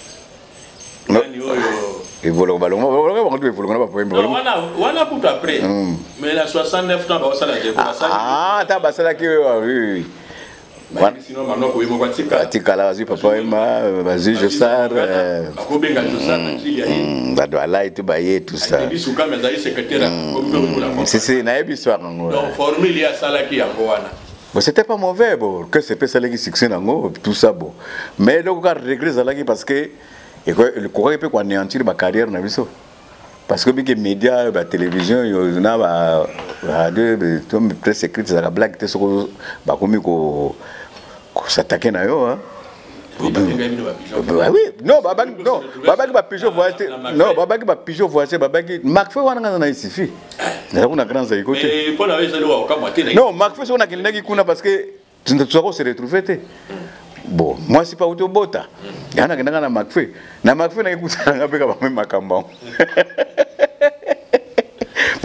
Et vous avez dit que vous avez Voilà pour après. Mais la soixante-neuf ans, vous avez dit que ah, tu as basala qui oui. Sinon, maintenant, vous avez dit que Tikala wazi papa ema wazi Josar Akobenga Josar na Chili ayi bado alai tu baye tout ça bisuka mezali secrétaire c'est c'est na histoire ngo donc formule ya salaki yango wana bon c'était pas mauvais bon que c'est pas ça qui succès nango tout ça bon mais donc on regrette salaki parce que le courant peut quoi anéantir ma carrière na biso parce que les médias la télévision yo na ba radio to presse écrite ça la blague te soko ba komi ko s'attaquer na yo hein. Oui, non, baba non, baba qui va pigeon voiture. Non, baba qui va pigeon voiture, baba qui Marc fait wana na ici. Na kuna grand Zaïko. Mais pour la raison wa kamate. Non, Marc fait on a qu'il nagi kuna parce que tu ne sauras se retrouver té. Bon, moi c'est pas auto bota. Yana kinanga na Marc fait. Na Marc fait na ikuta nga peka ba même makamba.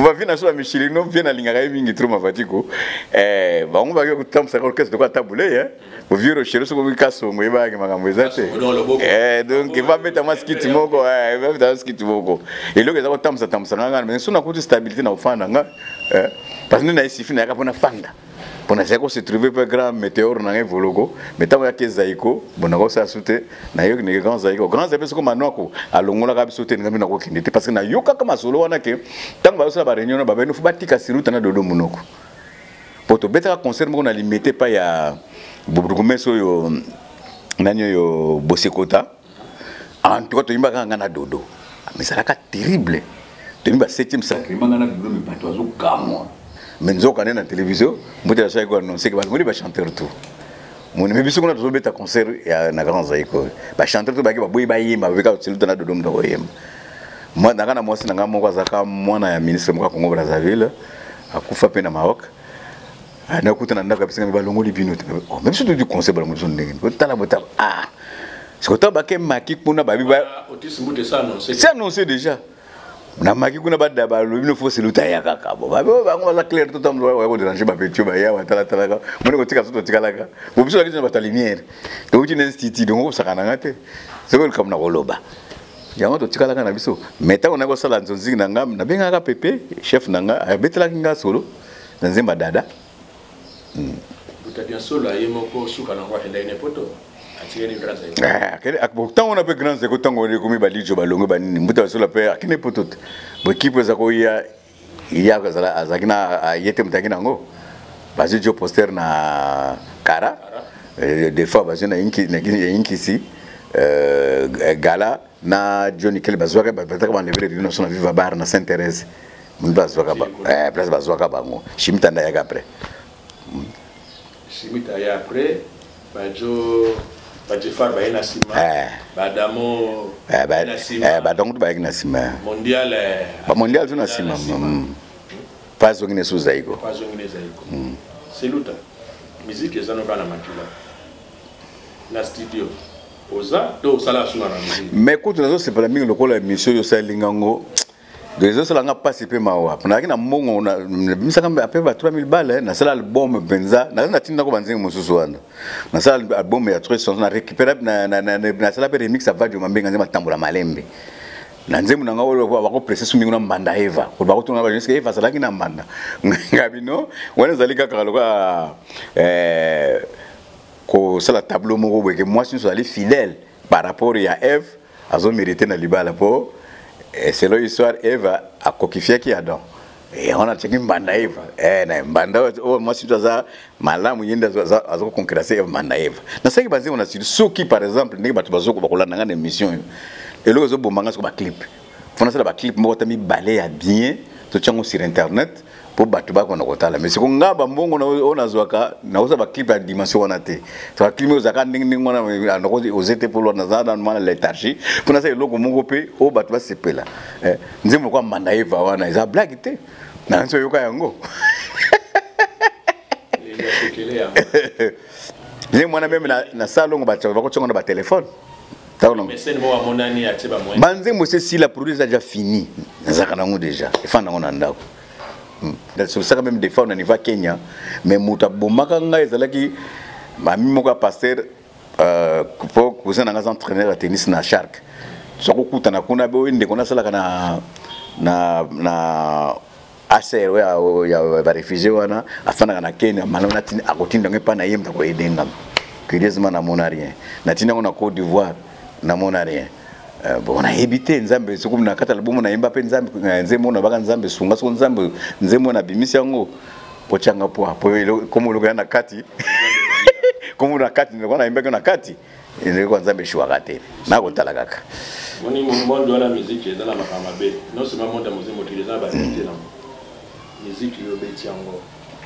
va venir sur la Michelin, vient à l'ingara mingi trop ma fatiko. Eh, bah on va dire que tam ça orchestre de quoi tabouler hein. Au vieux rocher sur le casso, moi va que ma gamezate. Eh, donc il va mettre ma ski timoko, eh, il va mettre ma ski timoko. Et là que ça tam ça tam ça nganga, mais sur na côté stabilité na ufana nga. Eh, parce que na ici fina ka pona fanda. Pour na seko se trouver pas grand météore na ngevologo, mais tam ya kezaiko, bona ko sa soute na yo ni grand zaiko. Grand zaiko c'est comme manoko, alongola ka soute ngami na ko kindete parce que na yo ka kama solo wana ke tant ba so ba réunion na ba beno fubatika siruta na dodo munoko. Poto beta concert mo na limité pas ya bobukume so yo nanyo yo bosekota. En tout cas to imba nga na dodo. Mais ça la ka terrible. To imba septième sacrement nga na dodo mi pato azo kamwa. Menzo quand na télévision, moi déjà ça ko annoncer que ba chanteur tout. Mon mais biso kuna to beta concert ya na grand zaiko. Ba chanteur tout ba ke ba boy ba yima ba ka siruta na dodo ndo yema. Moi na kana mosi na ngamo kwa zaka mwana ya ministre mwa Congo Brazzaville akufa pe na Maroc. Na kuta na ndaka bisinga balongo libino. Oh même surtout du conseil bala muzo ndenge. Ko tala bota ah. C'est que toi ke maki kuna ba biba autisme de ça non c'est c'est annoncé déjà. Na maki kuna ba da ba lobino fo seluta ya kaka. Ba ba ngo la clair tout am wa ko déranger ba petio ba ya wa tala tala ka. Mone ko tika soto tika la ka. Bo biso la kizo ba ta lumière. To uti institut donc ça kana ngate. C'est ko comme na koloba. Yango to tika la ka na biso. Meta ona ko sala nzonzi na ngam na benga ka pepe chef nanga abetela kinga solo. Na nzemba dada. Peut-être solo aye moko suka na kwa henda ine poto atieni grand zaiko ah kele akbokta on appelle grand zaiko tango ni komi balijo balongo banini mbuta solo pe akine poto bo kipo za ko ya ya ka zala azakina yete mtakina ngo bazi jo poster na kara des fois bazi na inki na inki si euh gala na Johnny Kelly bazwaka bataka ba lever de national viva bar na Sainte Thérèse mun bazwaka ba eh place bazwaka bango shimita ndaya après Simita ya après bajo baje far ba ina sima ba damo eh ba eh ba donc ba ina sima mondial ba mondial tuna sima pas zongine sous zaiko pas zongine zaiko c'est luta musique ezano kana makila na studio oza to sala suna na musique mais quand nous c'est pas la mingi lokola émission yo salingango des autres là pas si peu mawa pour na kina mongo na misaka après ba trois mille balles na sala album benza na na tinda ko banzinga mususu wana na sala album ya trois cents na récupérer na na na sala pe remix ava du mambenga nzema tambola malembe na nzemu na ngalo ba ko presser sumingo na mbanda eva ko ba ko tuna ba jeske eva sala kina mbanda ngabino wana zalika kaloka eh ko sala tableau moko beke moi je suis allé fidèle par rapport à Eve azo mérité na libala po. Et c'est l'histoire Eva a coquillé qui Adam. Et on a checké Mbanda Eva. Eh, na Mbanda, oh, moi si tu as malam ou yenda a zo concrétiser Mbanda Eva. Na ça qui basé on a sur ceux qui par exemple n'est pas bazo ko bakola na ngane émission. Et le zo bomanga ko ba clip. Fona ça ba clip mo tami balé à bien, to tchango sur internet pour battu ba ko na kotala. Mais c'est ko ngaba mbongo na ona zwaka na usa ba clip à dimension wana te. Ça clip mo zaka nding nding mona na ko ozete pour na za dans mona léthargie. Fona ça logo mongo pe o battu ba sepela. Eh, nzemo kwa Mbanda Eva wana za blague te. Na nso yoka yango. Les mwana même na na salon ba ba ko tshonga na ba téléphone. Mais c'est moi mon ami a teba moi. Banze mo c'est si la produit déjà fini. Nazaka nango déjà. E fa nango na ndako. C'est ça même des fois on y va Kenya mais muta bomaka nga ezalaki mami moko pasteur euh pour cousin nga entraîneur à tennis na Shark. Soko kutana kuna be inde kona sala kana na na aser ya ya ba réfugié wana afana na Kenya malona tini akotinda ngepa na yemta ko edenga. Curieusement na mona rien. Na tinda na Côte d'Ivoire na mona rien. Bon on a évité nzambe soku na kata album na imba pe nzambe nzembo na baka nzambe sunga so nzambe nzembo na bimisi yango pochanga po po comme lo na kati comme na kati ndiko na imba na kati ndiko nzambe shwa kate na ko tala kaka moni monde wala musique eza na makama be non seulement monde musique motilisation ba tete na musique yo beti yango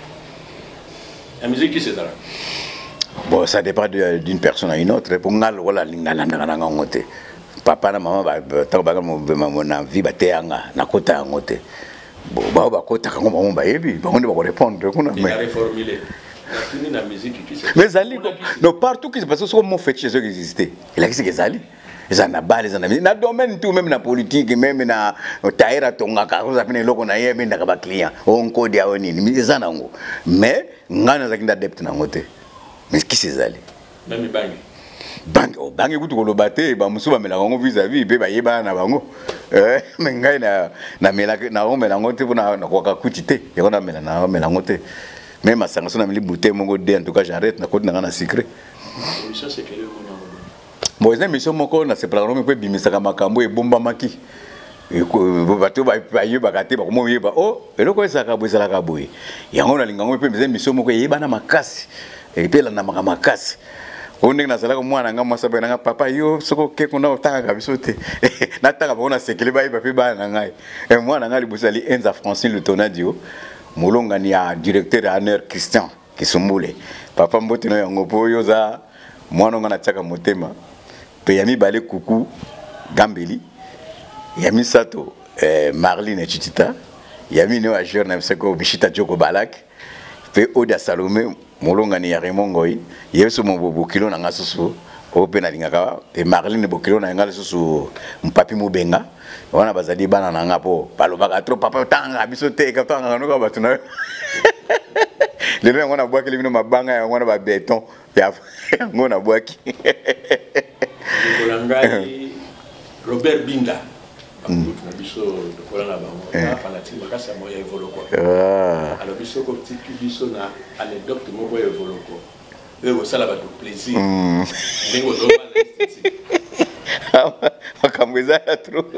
la musique qui c'est ça bon ça dépend d'une personne à une autre pour ngal wala lingana na ngote papa na maman ba ta ba mo na vie ba teanga na kota yango te bo ba ba kota kango ba mo ba yebi ba on ba répondre kuna mais reformuler la fini na musique qui c'est mais zali no partout qui se passe sur mon fait chez eux existait il a qui c'est zali ça na bale ça na na domaine tout même na politique même na taira tonga ka ko zapine loko na yeye ndaka ba client on code ya onini mi ça nango mais ngana zakinda debt na ngote mais qui c'est zali même bangi bangi o bangi kutu ko lobate ba musuba mela ngo vis-à-vis be ba yeba na bango eh mais ngai na na mela na o mela ngote bona na kwa kutite yako na mela na mela ngote même masanga sona mili bouteille mongo de en tout cas j'arrête na côté na na secret mission c'est que le bon c'est mission moko na c'est programme pe bimisaka makambo e bomba maki e ko bato ba paye ba kate ba komo yeba oh eloko esaka bwesala ka boye yango na lingango pe mission moko yeba na makasi e pe la na makasi onde na sala ko mwana nga mwasa ba nga papa yo soko ke kuna otaka kabiso te na taka ba ona sekele ba iba pe ba na ngai e mwana nga libusali enza Francine le tonadio molonga ni ya directeur Aner Christian Kisumbule papa mbote no yango po yo za mwana nga na chaka motema pe yami bale kuku Gambeli yami sato eh, Marline Chichita yami ne wa jeune na seko Bishita Joko Balak pe Oda Salome molonga ni ya Raymond Ngoyi yeso mo bokilo na ngasusu o pe na lingaka pe Marline bokilo na ngala susu mpapi mobenga wana bazali bana na ngapo balobaka trop papa tanga biso te ka tanga no ka batuna le ngo na bwaki le bino mabanga ya ngona ba beton ya ngona bwaki Nicolangai Robert Binda na biso dokola na bango na fanatique makasa moya evoloko ah alors biso ko tiki biso na anecdote moko evoloko ego sala ba to plaisir ndingo do ba na institut makamweza trop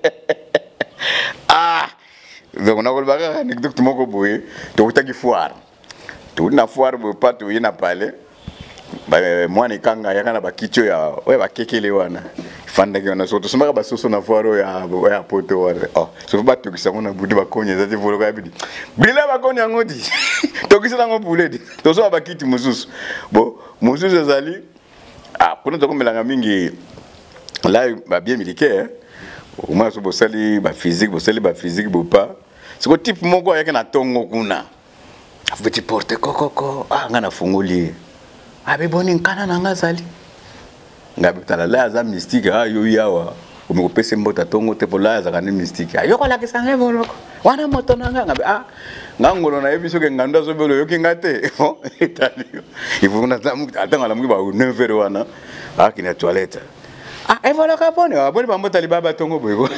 ah donc na kolbaka anecdote moko boye to utaki foire to na foire bo pas to yena pale ba mwana kanga yakana bakicho ya we bakekele wana fanda ke wana soto somaka basoso na foire ya ya poto wana oh so ba to kisa ngona budi bakonya zati volo ka bidi bila bakonya ngodi to kisa ngo buledi to so bakiti mususu bo mususu zali ah kuna to komelanga mingi là ba bien militaire au moins so bosali ba physique bosali ba physique bo pas c'est ko type moko yakana tongo kuna afeti porte kokoko ah ngana fungoli abe boni nkana na ngazali ngabe tala la za mystique ayo yawa umekopese mbota tongo te pola za kana mystique ayo kola kisanga voloko wana moto nanga ngabe ah ngangolo na ebiso ke nganda so belo yoki ngate italio ifuna zamu atanga la mwi ba neuf heures wana akina toilette ah evoloko pone aboni ba mbota libaba tongo boyko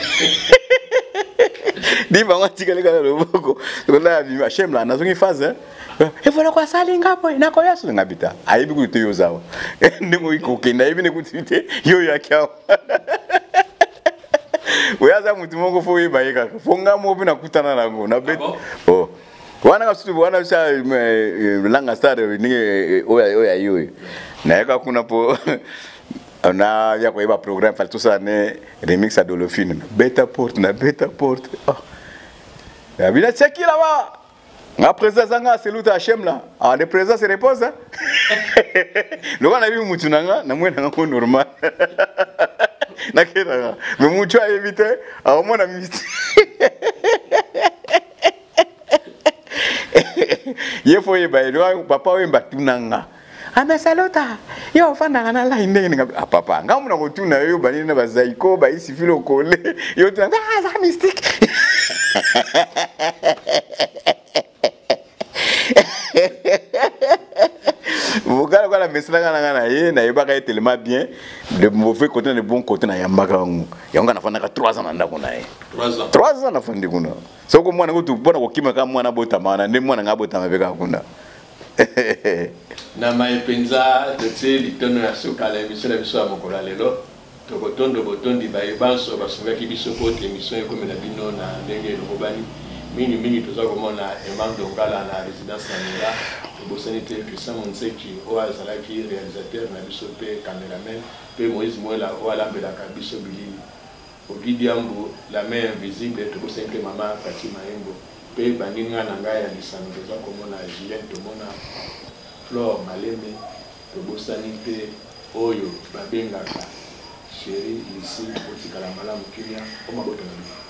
di ba ngati kale kala loboko kona bi mashemla na zongi phase e vola kwa sali ngapo na ko yaso ngabita ayibi ku to yozawa ndingo ikokenda ibi ne kutite yo yakyawa uyaza mutu mongo fo yibayika fonga mo bina kutana nango na bet oh wana kasubu wana sha langa stare ni oya oya yo na yaka kuna po na ya ko iba programme fal tout ça ne remix à Dolphine beta porte na beta porte oh ya bila cheki là ba nga présence nga seluta H M là ah de présence repose lo kana bi mutu nanga na mwe nanga ko normal na kera me mutu a éviter a mona miti ye fo ye ba lo papa we mba tunanga ame saluta yo fanda kana la inde nga ah papa nga muna ko tuna yo bani na bazaiko ba isi filo kole yo tuna ah za mystique vous regardez quoi la message na ye na yeba ka tellement bien de mauvais côté de bon côté na yambaka ngo yanga na fana ka trois ans na ndako na ye trois ans trois ans na fandi kuna so ko mwana kutu bona ko kima ka mwana bota mana ndi mwana ngabota mabeka kuna na maepenza de tse litono ya soka la émission la biso ya mokola lelo to botondo botondi ba ebanso basunga ki biso ko émission ko mena bino na ndenge lokobani mingi mingi toza komona Emmanuel Dongala na résidence na Mira bosani te Christian Monseki o azalaki réalisateur na biso pe cameraman pe Moïse Moela o alambela ka biso bilili Ogidi Ambo la main invisible to bosani pe mama Fatima Embo pe baninga na ngai ya lisano toza komona Julien tomona Flore Maleme to bosani pe oyo babengaka Chéri ici otikala malamu kilia o maboto na